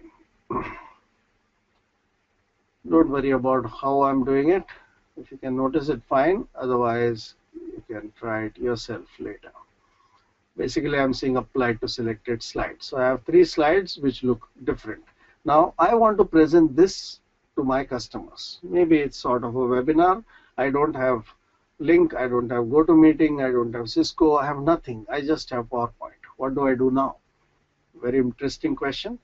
Don't worry about how I'm doing it. If you can notice it, fine. Otherwise, you can try it yourself later. Basically, I'm saying applied to selected slides. So I have three slides which look different. Now, I want to present this to my customers. Maybe it's sort of a webinar. I don't have Link, I don't have GoToMeeting, I don't have Cisco, I have nothing. I just have PowerPoint. What do I do now? Very interesting question.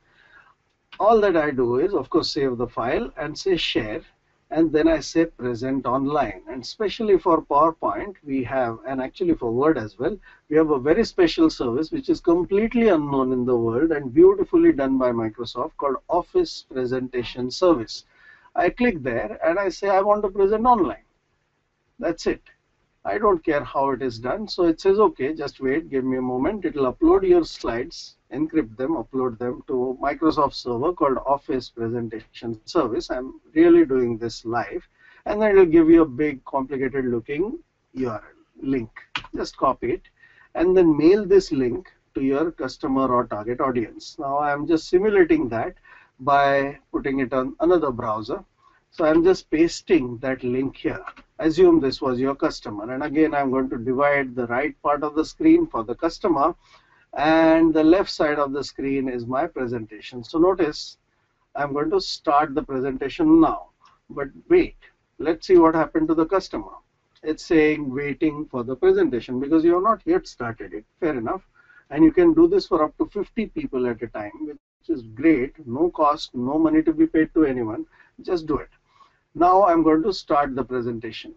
All that I do is, of course, save the file and say share, and then I say present online. And especially for PowerPoint, we have, and actually for Word as well, we have a very special service which is completely unknown in the world and beautifully done by Microsoft called Office Presentation Service. I click there and I say I want to present online. That's it. I don't care how it is done. So it says, okay, just wait, give me a moment. It will upload your slides, encrypt them, upload them to Microsoft server called Office Presentation Service. I'm really doing this live. And then it will give you a big complicated looking U R L link. Just copy it and then mail this link to your customer or target audience. Now I'm just simulating that by putting it on another browser. So I'm just pasting that link here. Assume this was your customer, and again I'm going to divide the right part of the screen for the customer and the left side of the screen is my presentation. So notice I'm going to start the presentation now, but wait, let's see what happened to the customer. It's saying waiting for the presentation because you have not yet started it. Fair enough. And you can do this for up to fifty people at a time, which is great. No cost, no money to be paid to anyone. Just do it. Now I'm going to start the presentation.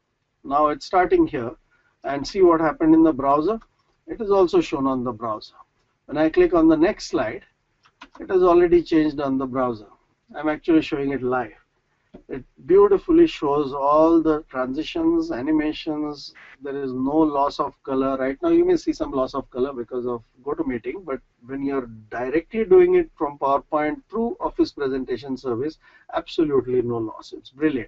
Now it's starting here, and see what happened in the browser. It is also shown on the browser. When I click on the next slide, it has already changed on the browser. I'm actually showing it live. It beautifully shows all the transitions, animations. There is no loss of color. Right now you may see some loss of color because of GoToMeeting, but when you're directly doing it from PowerPoint through Office Presentation Service, absolutely no loss. It's brilliant.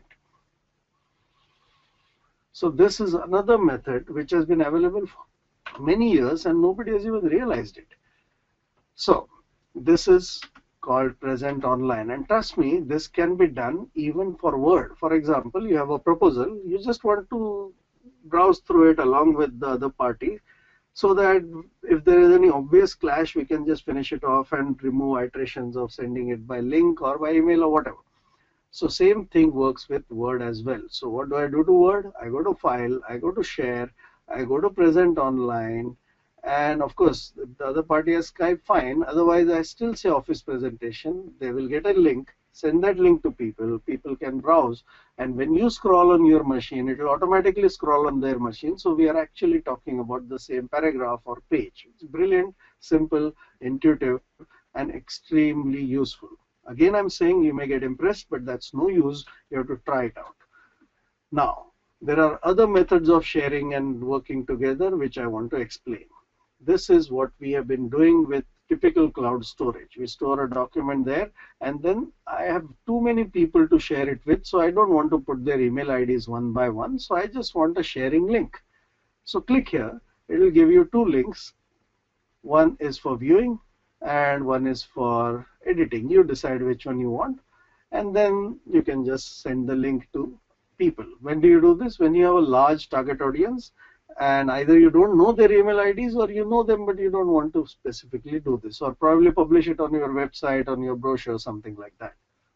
So this is another method which has been available for many years and nobody has even realized it. So this is called present online, and trust me, this can be done even for Word. For example, you have a proposal, you just want to browse through it along with the other party so that if there is any obvious clash, we can just finish it off and remove iterations of sending it by link or by email or whatever. So same thing works with Word as well. So what do I do to Word? I go to File, I go to Share, I go to Present Online, And of course, the other party has Skype, fine. Otherwise, I still say office presentation. They will get a link, send that link to people. People can browse. And when you scroll on your machine, it will automatically scroll on their machine. So we are actually talking about the same paragraph or page. It's brilliant, simple, intuitive, and extremely useful. Again, I'm saying you may get impressed, but that's no use. You have to try it out. Now, there are other methods of sharing and working together which I want to explain. This is what we have been doing with typical cloud storage. We store a document there, and then I have too many people to share it with, so I don't want to put their email I Ds one by one, so I just want a sharing link. So click here. It will give you two links. One is for viewing and one is for editing. You decide which one you want, and then you can just send the link to people. When do you do this? When you have a large target audience and either you don't know their email I Ds or you know them but you don't want to specifically do this, or probably publish it on your website, on your brochure, something like that.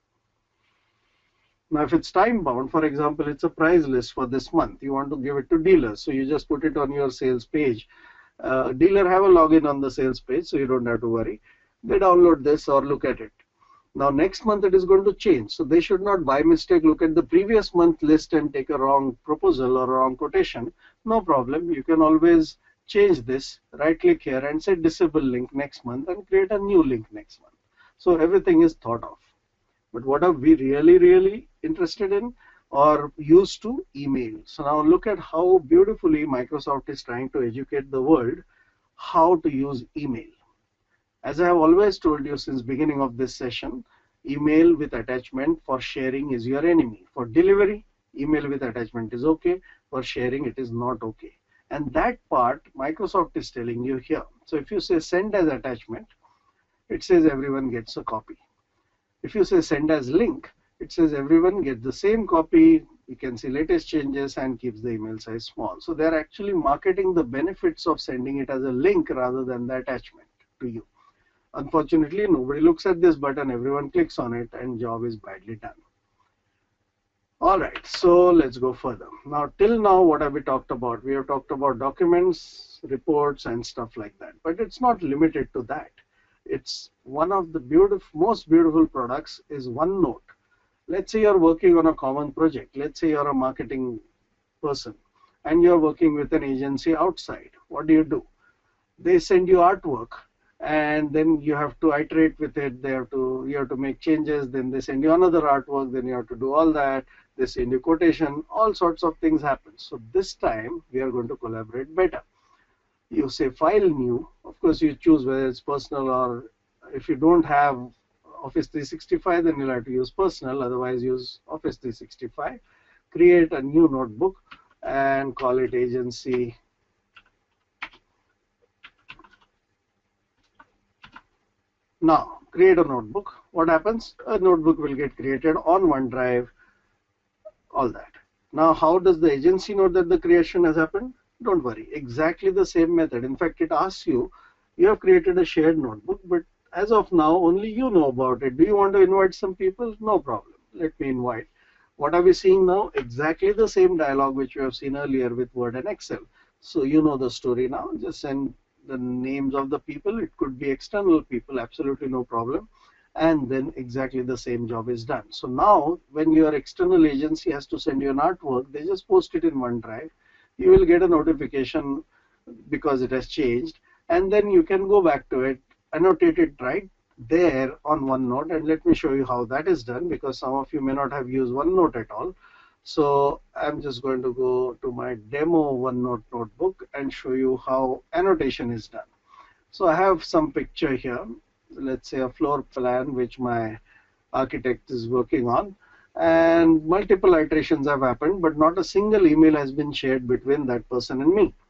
Now if it's time bound, for example, it's a price list for this month, you want to give it to dealers, so you just put it on your sales page. Uh, dealer have a login on the sales page, so you don't have to worry. They download this or look at it. Now next month it is going to change, so they should not by mistake look at the previous month list and take a wrong proposal or a wrong quotation. No problem, you can always change this, right click here and say disable link next month and create a new link next month. So everything is thought of. But what are we really really interested in or used to? Email. So now look at how beautifully Microsoft is trying to educate the world how to use email. As I have always told you since beginning of this session, email with attachment for sharing is your enemy. For delivery, email with attachment is okay. For sharing, it is not okay. And that part Microsoft is telling you here. So if you say send as attachment, it says everyone gets a copy. If you say send as link, it says everyone gets the same copy. You can see latest changes and keeps the email size small. So they're actually marketing the benefits of sending it as a link rather than the attachment to you. Unfortunately, nobody looks at this button, everyone clicks on it, and job is badly done. Alright, so let's go further. Now, till now, what have we talked about? We have talked about documents, reports, and stuff like that. But it's not limited to that. It's one of the beautiful, most beautiful products is OneNote. Let's say you're working on a common project. Let's say you're a marketing person, and you're working with an agency outside. What do you do? They send you artwork, and then you have to iterate with it. They have to, you have to make changes. Then they send you another artwork. Then you have to do all that. They send you quotation. All sorts of things happen. So this time we are going to collaborate better. You say file new. Of course, you choose whether it's personal or if you don't have Office three sixty-five, then you'll have to use personal. Otherwise, use Office three sixty-five. Create a new notebook and call it agency. Now, create a notebook. What happens? A notebook will get created on OneDrive, all that. Now, how does the agency know that the creation has happened? Don't worry, exactly the same method. In fact, it asks you, you have created a shared notebook, but as of now, only you know about it. Do you want to invite some people? No problem. Let me invite. What are we seeing now? Exactly the same dialogue which we have seen earlier with Word and Excel. So you know the story now. Just send the names of the people. It could be external people, absolutely no problem. And then exactly the same job is done. So now when your external agency has to send you an artwork, they just post it in OneDrive. You will get a notification because it has changed, and then you can go back to it, annotate it right there on OneNote. And let me show you how that is done, because some of you may not have used OneNote at all. So I'm just going to go to my demo OneNote notebook and show you how annotation is done. So I have some picture here, let's say a floor plan which my architect is working on, and multiple iterations have happened, but not a single email has been shared between that person and me.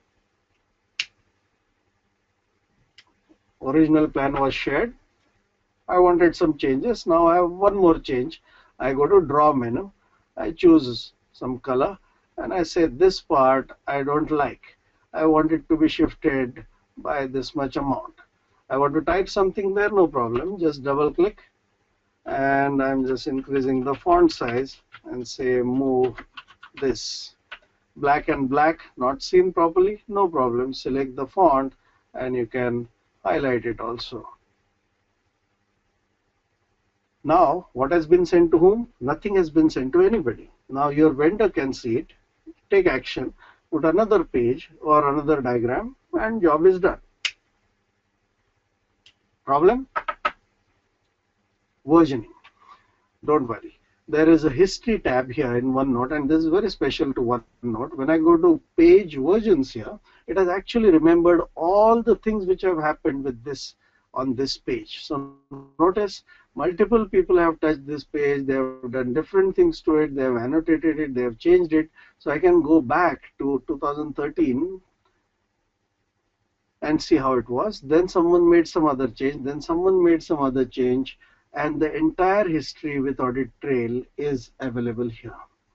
Original plan was shared. I wanted some changes. Now I have one more change. I go to draw menu. I choose some color and I say this part I don't like. I want it to be shifted by this much amount. I want to type something there, no problem. Just double click and I'm just increasing the font size and say move this. Black and black not seen properly, no problem. Select the font and you can highlight it also. Now, what has been sent to whom? Nothing has been sent to anybody. Now your vendor can see it, take action, put another page or another diagram, and job is done. Problem? Versioning. Don't worry. There is a history tab here in OneNote, and this is very special to OneNote. When I go to page versions here, it has actually remembered all the things which have happened with this on this page. So notice multiple people have touched this page, they have done different things to it, they have annotated it, they have changed it. So I can go back to two thousand thirteen and see how it was. Then someone made some other change, then someone made some other change, and the entire history with audit trail is available here.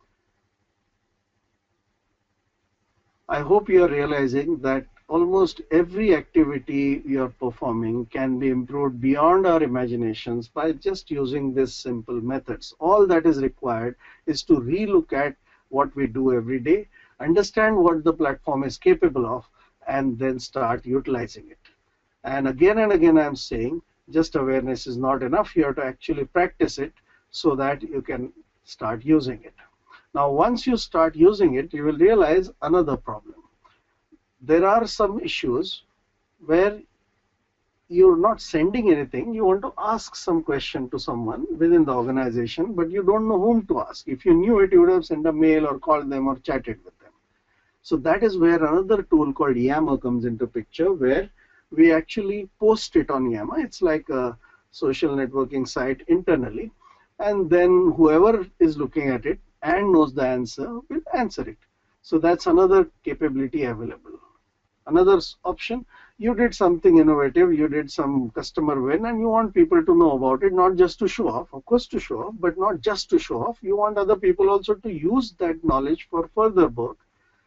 I hope you are realizing that almost every activity you are performing can be improved beyond our imaginations by just using these simple methods. All that is required is to relook at what we do every day, understand what the platform is capable of, and then start utilizing it. And again and again I'm saying, just awareness is not enough. You have to actually practice it so that you can start using it. Now, once you start using it, you will realize another problem. There are some issues where you're not sending anything. You want to ask some question to someone within the organization, but you don't know whom to ask. If you knew it, you would have sent a mail or called them or chatted with them. So that is where another tool called Yammer comes into picture, where we actually post it on Yammer. It's like a social networking site internally, and then whoever is looking at it and knows the answer will answer it. So that's another capability available. Another option, you did something innovative, you did some customer win, and you want people to know about it, not just to show off, of course to show off, but not just to show off. You want other people also to use that knowledge for further work.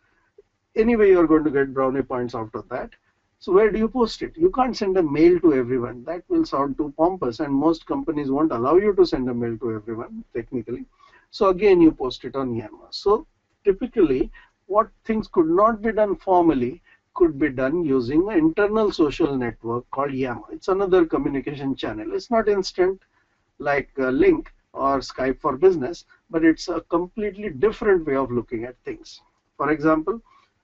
Anyway, you're going to get brownie points out of that. So where do you post it? You can't send a mail to everyone. That will sound too pompous, and most companies won't allow you to send a mail to everyone, technically. So again, you post it on Yammer. So typically, what things could not be done formally could be done using an internal social network called Yammer. It's another communication channel. It's not instant like uh, Link or Skype for Business, but it's a completely different way of looking at things. For example,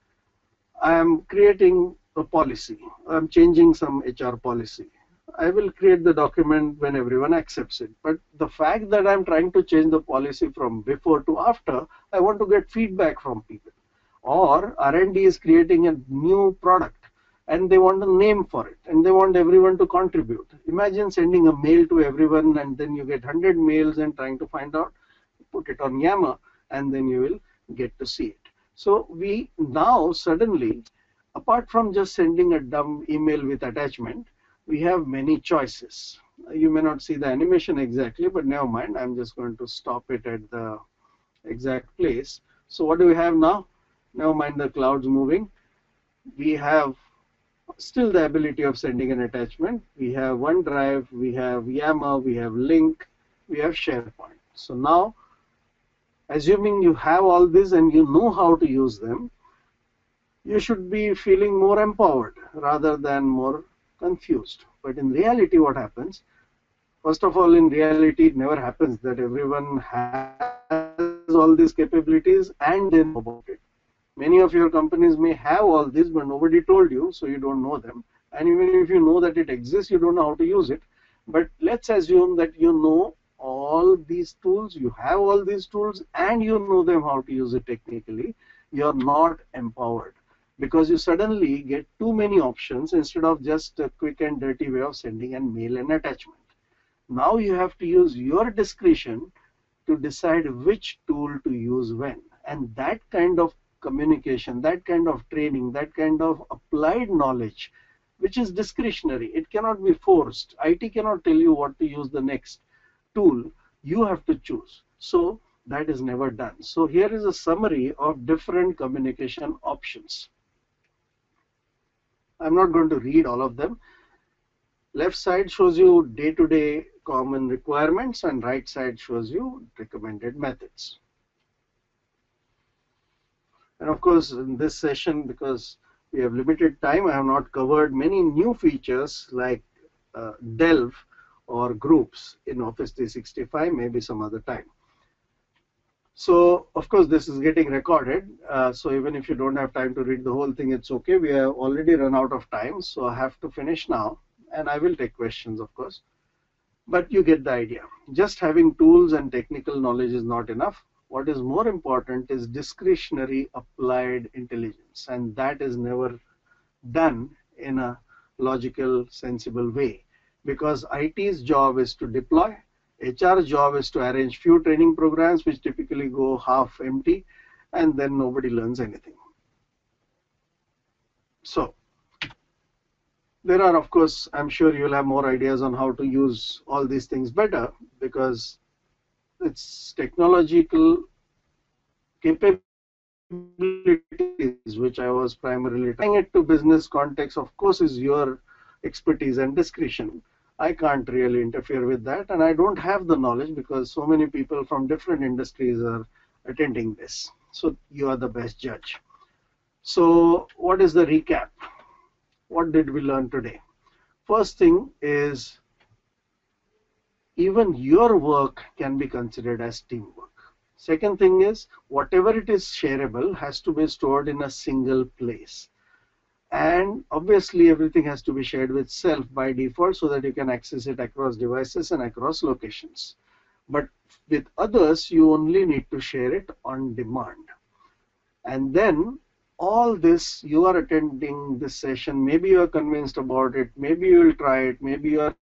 I am creating a policy. I'm changing some H R policy. I will create the document when everyone accepts it. But the fact that I'm trying to change the policy from before to after, I want to get feedback from people. Or R and D is creating a new product and they want a name for it and they want everyone to contribute. Imagine sending a mail to everyone and then you get one hundred mails and trying to find out. Put it on Yammer and then you will get to see it. So we now suddenly, apart from just sending a dumb email with attachment, we have many choices. You may not see the animation exactly, but never mind. I'm just going to stop it at the exact place. So what do we have now? Never mind the clouds moving. We have still the ability of sending an attachment. We have OneDrive, we have Yammer, we have Link, we have SharePoint. So now, assuming you have all this and you know how to use them, you should be feeling more empowered rather than more confused. But in reality, what happens? First of all, in reality, it never happens that everyone has all these capabilities and they know about it. Many of your companies may have all this, but nobody told you, so you don't know them. And even if you know that it exists, you don't know how to use it. But let's assume that you know all these tools, you have all these tools, and you know them how to use it technically. You're not empowered because you suddenly get too many options instead of just a quick and dirty way of sending a mail and attachment. Now you have to use your discretion to decide which tool to use when. And that kind of communication, that kind of training, that kind of applied knowledge, which is discretionary, it cannot be forced. I T cannot tell you what to use the next tool. You have to choose. So that is never done. So here is a summary of different communication options. I'm not going to read all of them. Left side shows you day-to-day common requirements and right side shows you recommended methods. And of course, in this session, because We have limited time. I have not covered many new features like uh, Delve or groups in Office three sixty-five, maybe some other time. So, of course, this is getting recorded. Uh, so even if you don't have time to read the whole thing, it's okay. We have already run out of time. So I have to finish now. And I will take questions, of course. But you get the idea. Just having tools and technical knowledge is not enough. What is more important is discretionary applied intelligence. And that is never done in a logical, sensible way. Because I T's job is to deploy, H R's job is to arrange few training programs which typically go half empty, and then nobody learns anything. So there are, of course, I'm sure you'll have more ideas on how to use all these things better, because it's technological capabilities which I was primarily trying it to business context, of course, is your expertise and discretion. I can't really interfere with that, and I don't have the knowledge because so many people from different industries are attending this. So you are the best judge. So what is the recap? What did we learn today? First thing is, even your work can be considered as teamwork. Second thing is, whatever it is shareable has to be stored in a single place. And obviously everything has to be shared with self by default so that you can access it across devices and across locations. But with others, you only need to share it on demand. And then all this, you are attending this session, maybe you are convinced about it, maybe you will try it, maybe you are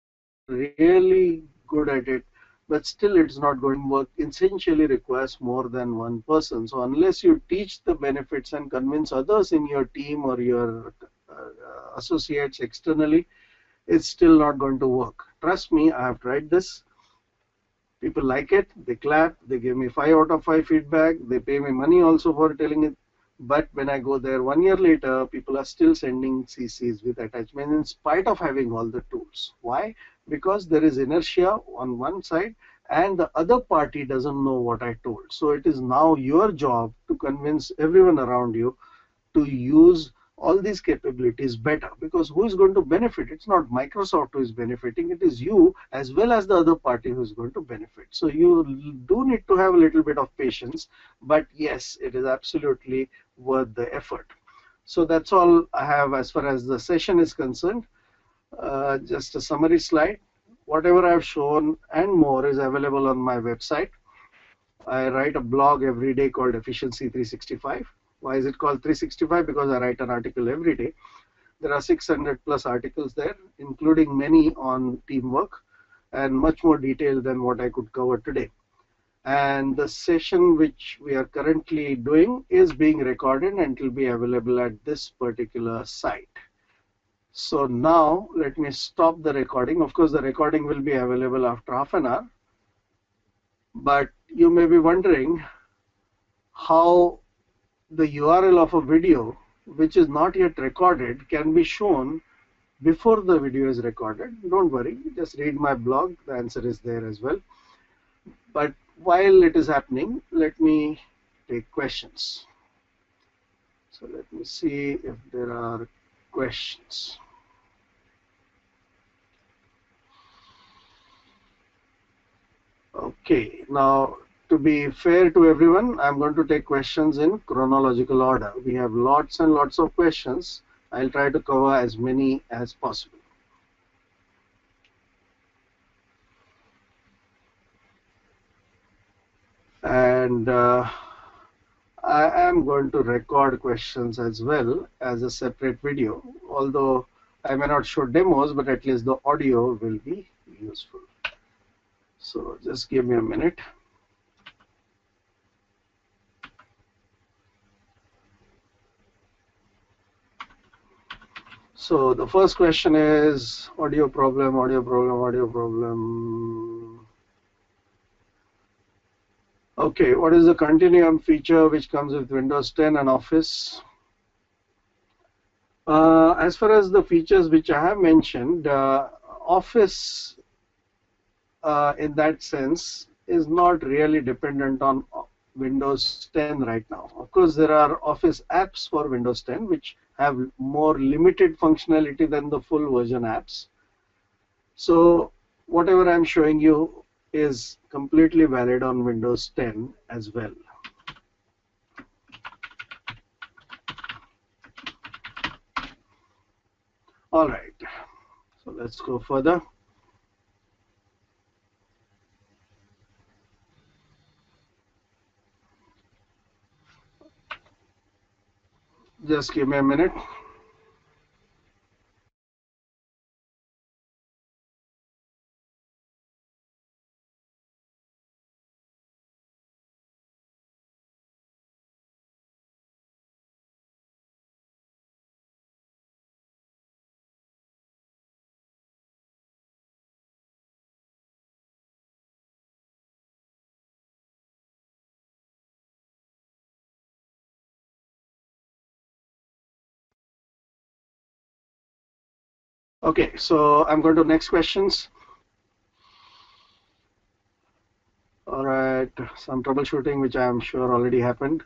really good at it, but still it's not going to work. Essentially requires more than one person. So unless you teach the benefits and convince others in your team or your uh, associates externally, it's still not going to work. Trust me, I have tried this. People like it, they clap, they give me five out of five feedback, they pay me money also for telling it. But when I go there one year later, people are still sending C Cs with attachments in spite of having all the tools. Why? Because there is inertia on one side and the other party doesn't know what I told. So it is now your job to convince everyone around you to use all these capabilities better, because who is going to benefit? It's not Microsoft who is benefiting, it is you as well as the other party who is going to benefit. So you do need to have a little bit of patience, but yes, it is absolutely worth the effort. So that's all I have as far as the session is concerned. Uh, just a summary slide. Whatever I've shown and more is available on my website. I write a blog every day called Efficiency three sixty-five. Why is it called three sixty-five? Because I write an article every day. There are six hundred plus articles there, including many on teamwork and much more detail than what I could cover today. And the session which we are currently doing is being recorded and it will be available at this particular site. So now let me stop the recording. Of course, the recording will be available after half an hour. But you may be wondering how the U R L of a video which is not yet recorded can be shown before the video is recorded. Don't worry, just read my blog, the answer is there as well. But while it is happening, let me take questions. So let me see if there are questions. Okay, now to be fair to everyone, I'm going to take questions in chronological order. We have lots and lots of questions. I'll try to cover as many as possible. And uh, I am going to record questions as well as a separate video, although I may not show demos, but at least the audio will be useful. So just give me a minute. So the first question is audio problem, audio problem, audio problem. Okay, what is the continuum feature which comes with Windows ten and Office? Uh, as far as the features which I have mentioned, uh, Office uh, in that sense is not really dependent on Windows ten right now. Of course, there are Office apps for Windows ten which have more limited functionality than the full version apps. So whatever I'm showing you is completely valid on Windows ten as well. All right, so let's go further. Just give me a minute. Okay, so I'm going to next questions. All right, some troubleshooting, which I'm sure already happened.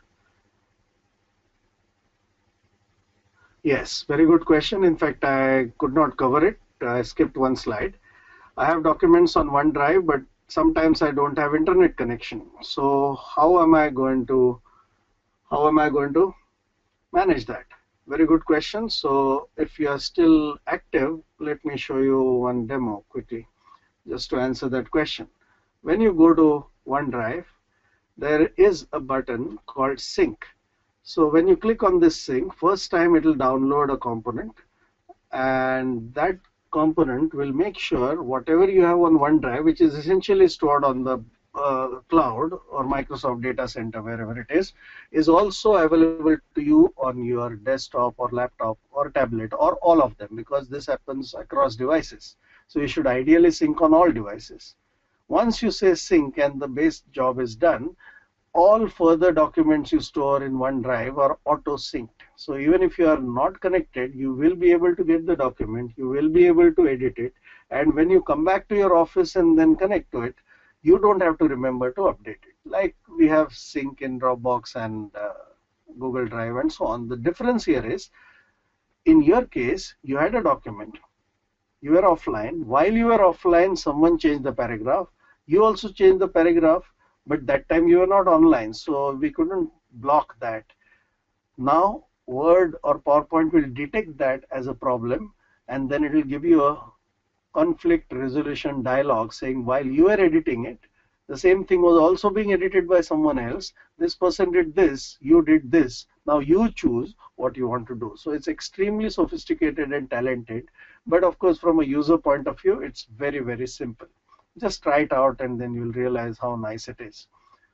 Yes, very good question. In fact, I could not cover it. I skipped one slide. I have documents on OneDrive, but sometimes I don't have internet connection. So how am I going to how am I going to manage that? Very good question. So if you are still active, let me show you one demo quickly, just to answer that question. When you go to OneDrive, there is a button called Sync. So when you click on this Sync, first time it will download a component, and that component will make sure whatever you have on OneDrive, which is essentially stored on the uh, cloud or Microsoft data center, wherever it is, is also available to you on your desktop or laptop or tablet or all of them, because this happens across devices. So you should ideally sync on all devices. Once you say sync and the base job is done, all further documents you store in OneDrive are auto-synced. So even if you are not connected, you will be able to get the document, you will be able to edit it, and when you come back to your office and then connect to it, you don't have to remember to update it. Like we have sync in Dropbox and uh, Google Drive and so on. The difference here is, in your case, you had a document, you were offline. While you were offline, someone changed the paragraph. You also changed the paragraph, but that time you were not online, so we couldn't block that. Now Word or PowerPoint will detect that as a problem, and then it will give you a conflict resolution dialog saying while you were editing it, the same thing was also being edited by someone else. This person did this, you did this. Now you choose what you want to do. So it's extremely sophisticated and talented, but of course from a user point of view, it's very, very simple. Just try it out and then you'll realize how nice it is.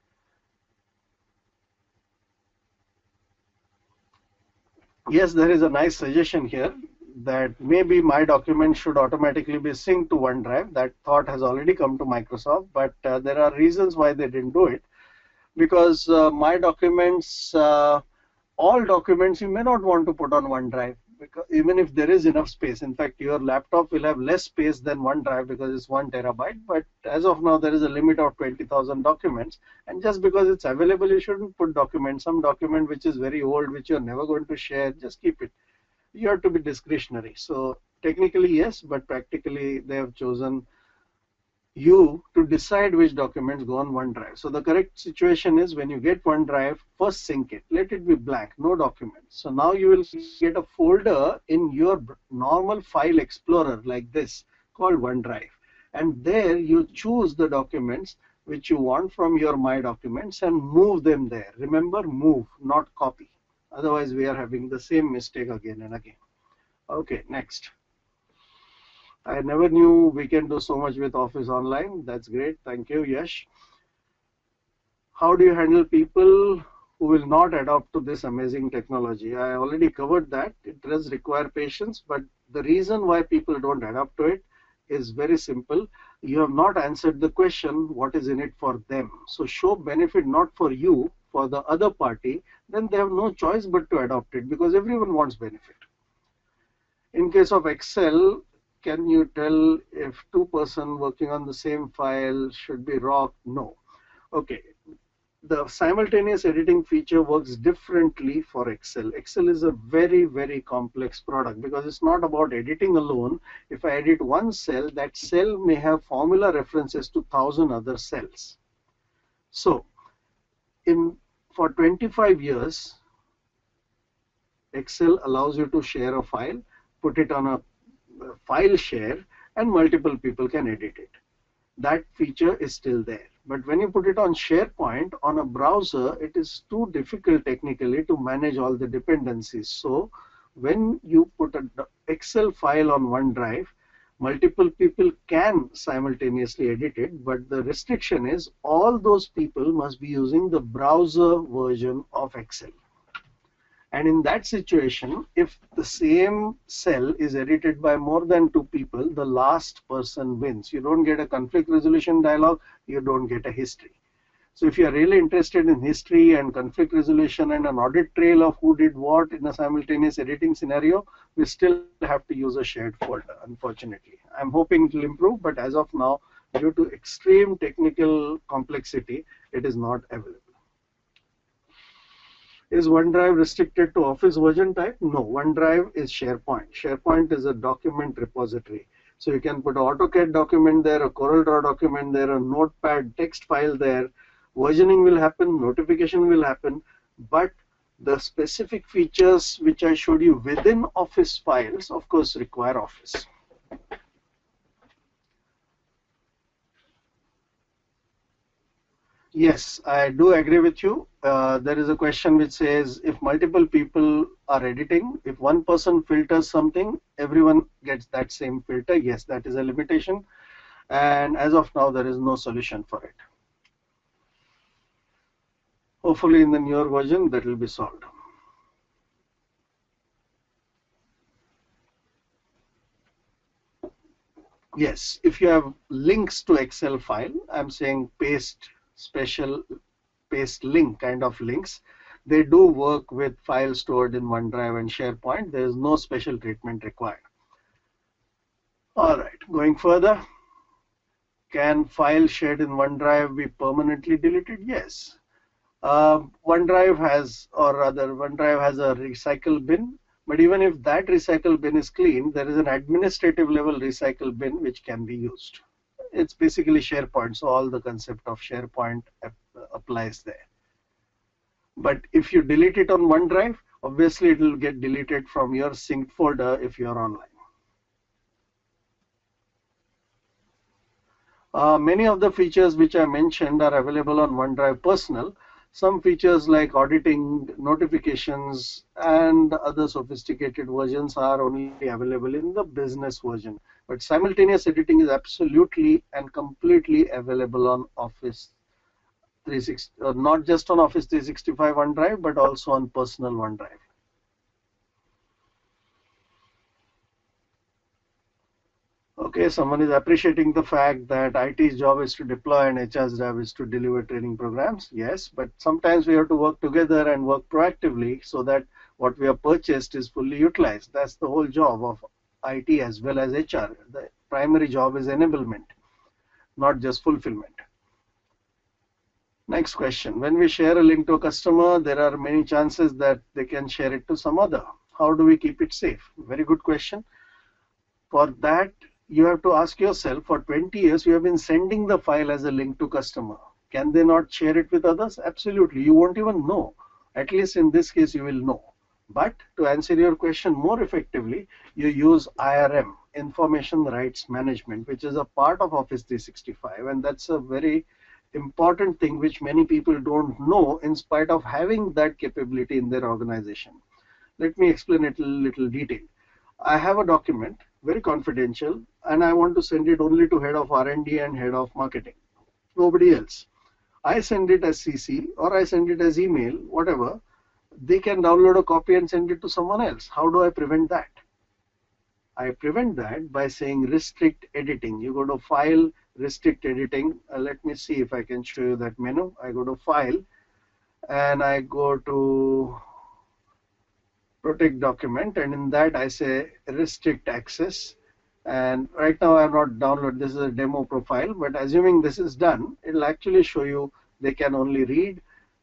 Yes, there is a nice suggestion here that maybe my document should automatically be synced to OneDrive. That thought has already come to Microsoft, but uh, there are reasons why they didn't do it. Because uh, my documents, uh, all documents you may not want to put on OneDrive, because even if there is enough space. In fact, your laptop will have less space than OneDrive because it's one terabyte. But as of now, there is a limit of twenty thousand documents. And just because it's available, you shouldn't put documents. Some document which is very old, which you're never going to share, just keep it. You have to be discretionary. So technically, yes, but practically, they have chosen you to decide which documents go on OneDrive. So the correct situation is when you get OneDrive, first sync it. Let it be blank, no documents. So now you will get a folder in your normal file explorer like this called OneDrive. And there you choose the documents which you want from your My Documents and move them there. Remember, move, not copy. Otherwise, we are having the same mistake again and again. Okay, next. I never knew we can do so much with Office Online. That's great. Thank you, Yash. How do you handle people who will not adopt to this amazing technology? I already covered that. It does require patience, but the reason why people don't adapt to it is very simple. You have not answered the question, what is in it for them? So show benefit not for you, for the other party, then they have no choice but to adopt it because everyone wants benefit. In case of Excel, can you tell if two person working on the same file should be rocked? No. Okay. the simultaneous editing feature works differently for Excel. Excel is a very, very complex product because it's not about editing alone. If I edit one cell, that cell may have formula references to one thousand other cells. So, in for twenty-five years, Excel allows you to share a file, put it on a file share, and multiple people can edit it. That feature is still there. But when you put it on SharePoint on a browser, it is too difficult technically to manage all the dependencies. So when you put an Excel file on OneDrive, multiple people can simultaneously edit it, but the restriction is all those people must be using the browser version of Excel. And in that situation, if the same cell is edited by more than two people, the last person wins. You don't get a conflict resolution dialog, you don't get a history. So if you are really interested in history and conflict resolution and an audit trail of who did what in a simultaneous editing scenario, we still have to use a shared folder, unfortunately. I'm hoping it will improve, but as of now, due to extreme technical complexity, it is not available. Is OneDrive restricted to Office version type? No, OneDrive is SharePoint. SharePoint is a document repository. So you can put an AutoCAD document there, a CorelDRAW document there, a Notepad text file there. Versioning will happen, notification will happen, but the specific features which I showed you within Office files, of course, require Office. Yes, I do agree with you. Uh, there is a question which says if multiple people are editing, if one person filters something, everyone gets that same filter. Yes, that is a limitation. And as of now, there is no solution for it. Hopefully in the newer version, that will be solved. Yes, if you have links to Excel file, I'm saying paste special paste link kind of links, they do work with files stored in OneDrive and SharePoint. There is no special treatment required. All right, going further, can file shared in OneDrive be permanently deleted? Yes. Uh, OneDrive has, or rather, OneDrive has a recycle bin. But even if that recycle bin is clean, there is an administrative level recycle bin which can be used. It's basically SharePoint, so all the concept of SharePoint applies there. But if you delete it on OneDrive, obviously it will get deleted from your synced folder if you're online. Uh, many of the features which I mentioned are available on OneDrive Personal. Some features like auditing, notifications, and other sophisticated versions are only available in the business version. But simultaneous editing is absolutely and completely available on Office three sixty, uh, not just on Office three sixty-five OneDrive, but also on Personal OneDrive. Okay, someone is appreciating the fact that I T's job is to deploy and H R's job is to deliver training programs. Yes, but sometimes we have to work together and work proactively so that what we have purchased is fully utilized. That's the whole job of I T as well as H R. The primary job is enablement, not just fulfillment. Next question. When we share a link to a customer, there are many chances that they can share it to some other. How do we keep it safe? Very good question. For that, you have to ask yourself, for twenty years, you have been sending the file as a link to customer. Can they not share it with others? Absolutely. You won't even know. At least in this case, you will know. But to answer your question more effectively, you use I R M, Information Rights Management, which is a part of Office three sixty-five. And that's a very important thing which many people don't know in spite of having that capability in their organization. Let me explain it in a little detail. I have a document, very confidential, and I want to send it only to head of R and D and head of marketing, nobody else. I send it as C C or I send it as email, whatever. They can download a copy and send it to someone else. How do I prevent that? I prevent that by saying restrict editing. You go to file, restrict editing. Uh, let me see if I can show you that menu. I go to file and I go to protect document, and in that I say restrict access. And right now I have not downloaded, this is a demo profile, but assuming this is done, it will actually show you they can only read,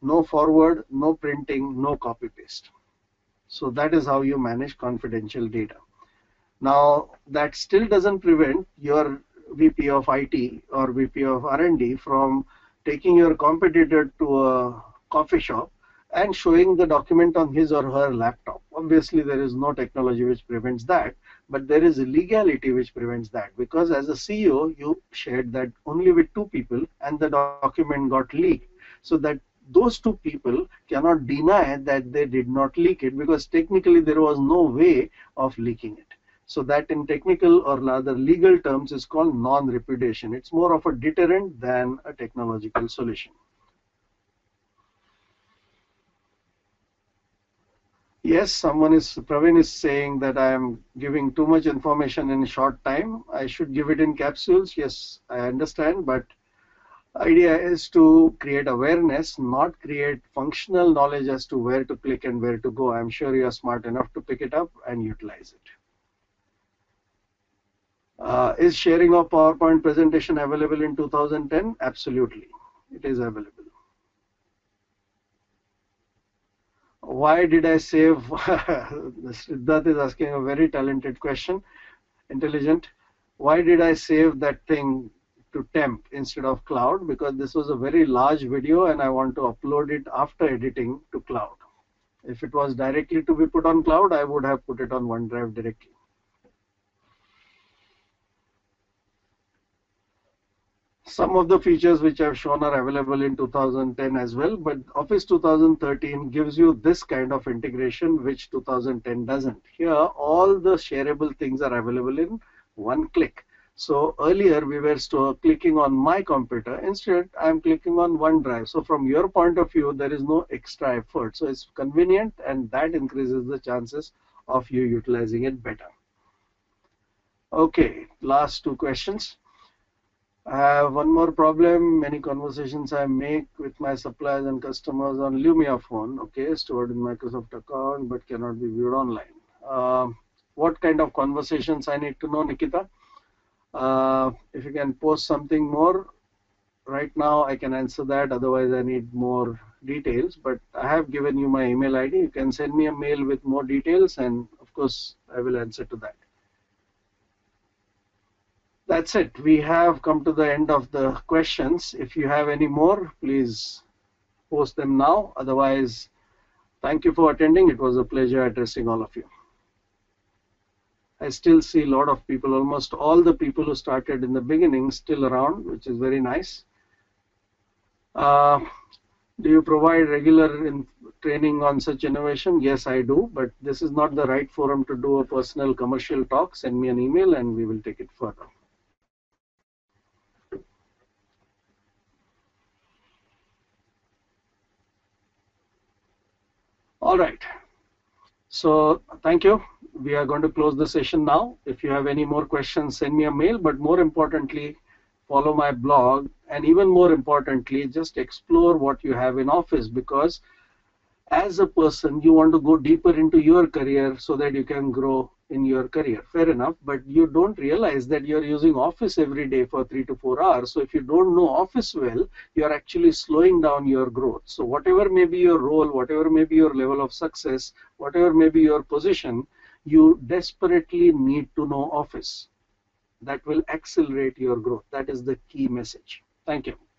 no forward, no printing, no copy paste. So that is how you manage confidential data. Now, that still doesn't prevent your V P of I T or V P of R and D from taking your competitor to a coffee shop and showing the document on his or her laptop. Obviously, there is no technology which prevents that, but there is a legality which prevents that, because as a C E O, you shared that only with two people and the document got leaked. So that those two people cannot deny that they did not leak it, because technically there was no way of leaking it. So that in technical or rather legal terms is called non-repudiation. It's more of a deterrent than a technological solution. Yes, someone is, Praveen is saying that I am giving too much information in a short time. I should give it in capsules. Yes, I understand, but idea is to create awareness, not create functional knowledge as to where to click and where to go. I'm sure you are smart enough to pick it up and utilize it. Uh, is sharing of PowerPoint presentation available in two thousand ten? Absolutely, it is available. Why did I save? Siddharth is asking a very talented question, intelligent. Why did I save that thing to temp instead of cloud? Because this was a very large video and I want to upload it after editing to cloud. If it was directly to be put on cloud, I would have put it on OneDrive directly. Some of the features which I've shown are available in two thousand ten as well, but Office two thousand thirteen gives you this kind of integration which two thousand ten doesn't. Here, all the shareable things are available in one click. So earlier we were still clicking on my computer. Instead, I'm clicking on OneDrive. So from your point of view, there is no extra effort. So it's convenient, and that increases the chances of you utilizing it better. Okay, last two questions. I have one more problem. Many conversations I make with my suppliers and customers on Lumia phone, okay, stored in Microsoft account, but cannot be viewed online. Uh, what kind of conversations I need to know, Nikita? Uh, if you can post something more right now, I can answer that. Otherwise, I need more details. But I have given you my email I D. You can send me a mail with more details, and of course, I will answer to that. That's it. We have come to the end of the questions. If you have any more, please post them now. Otherwise, thank you for attending. It was a pleasure addressing all of you. I still see a lot of people, almost all the people who started in the beginning still around, which is very nice. Uh, do you provide regular in training on such innovation? Yes, I do, but this is not the right forum to do a personal commercial talk. Send me an email and we will take it further. All right. So thank you. We are going to close the session now. If you have any more questions, send me a mail, but more importantly, follow my blog, and even more importantly, just explore what you have in Office, because as a person, you want to go deeper into your career so that you can grow in your career. Fair enough, but you don't realize that you're using Office every day for three to four hours. So if you don't know Office well, you're actually slowing down your growth. So whatever may be your role, whatever may be your level of success, whatever may be your position, you desperately need to know Office. That will accelerate your growth. That is the key message. Thank you.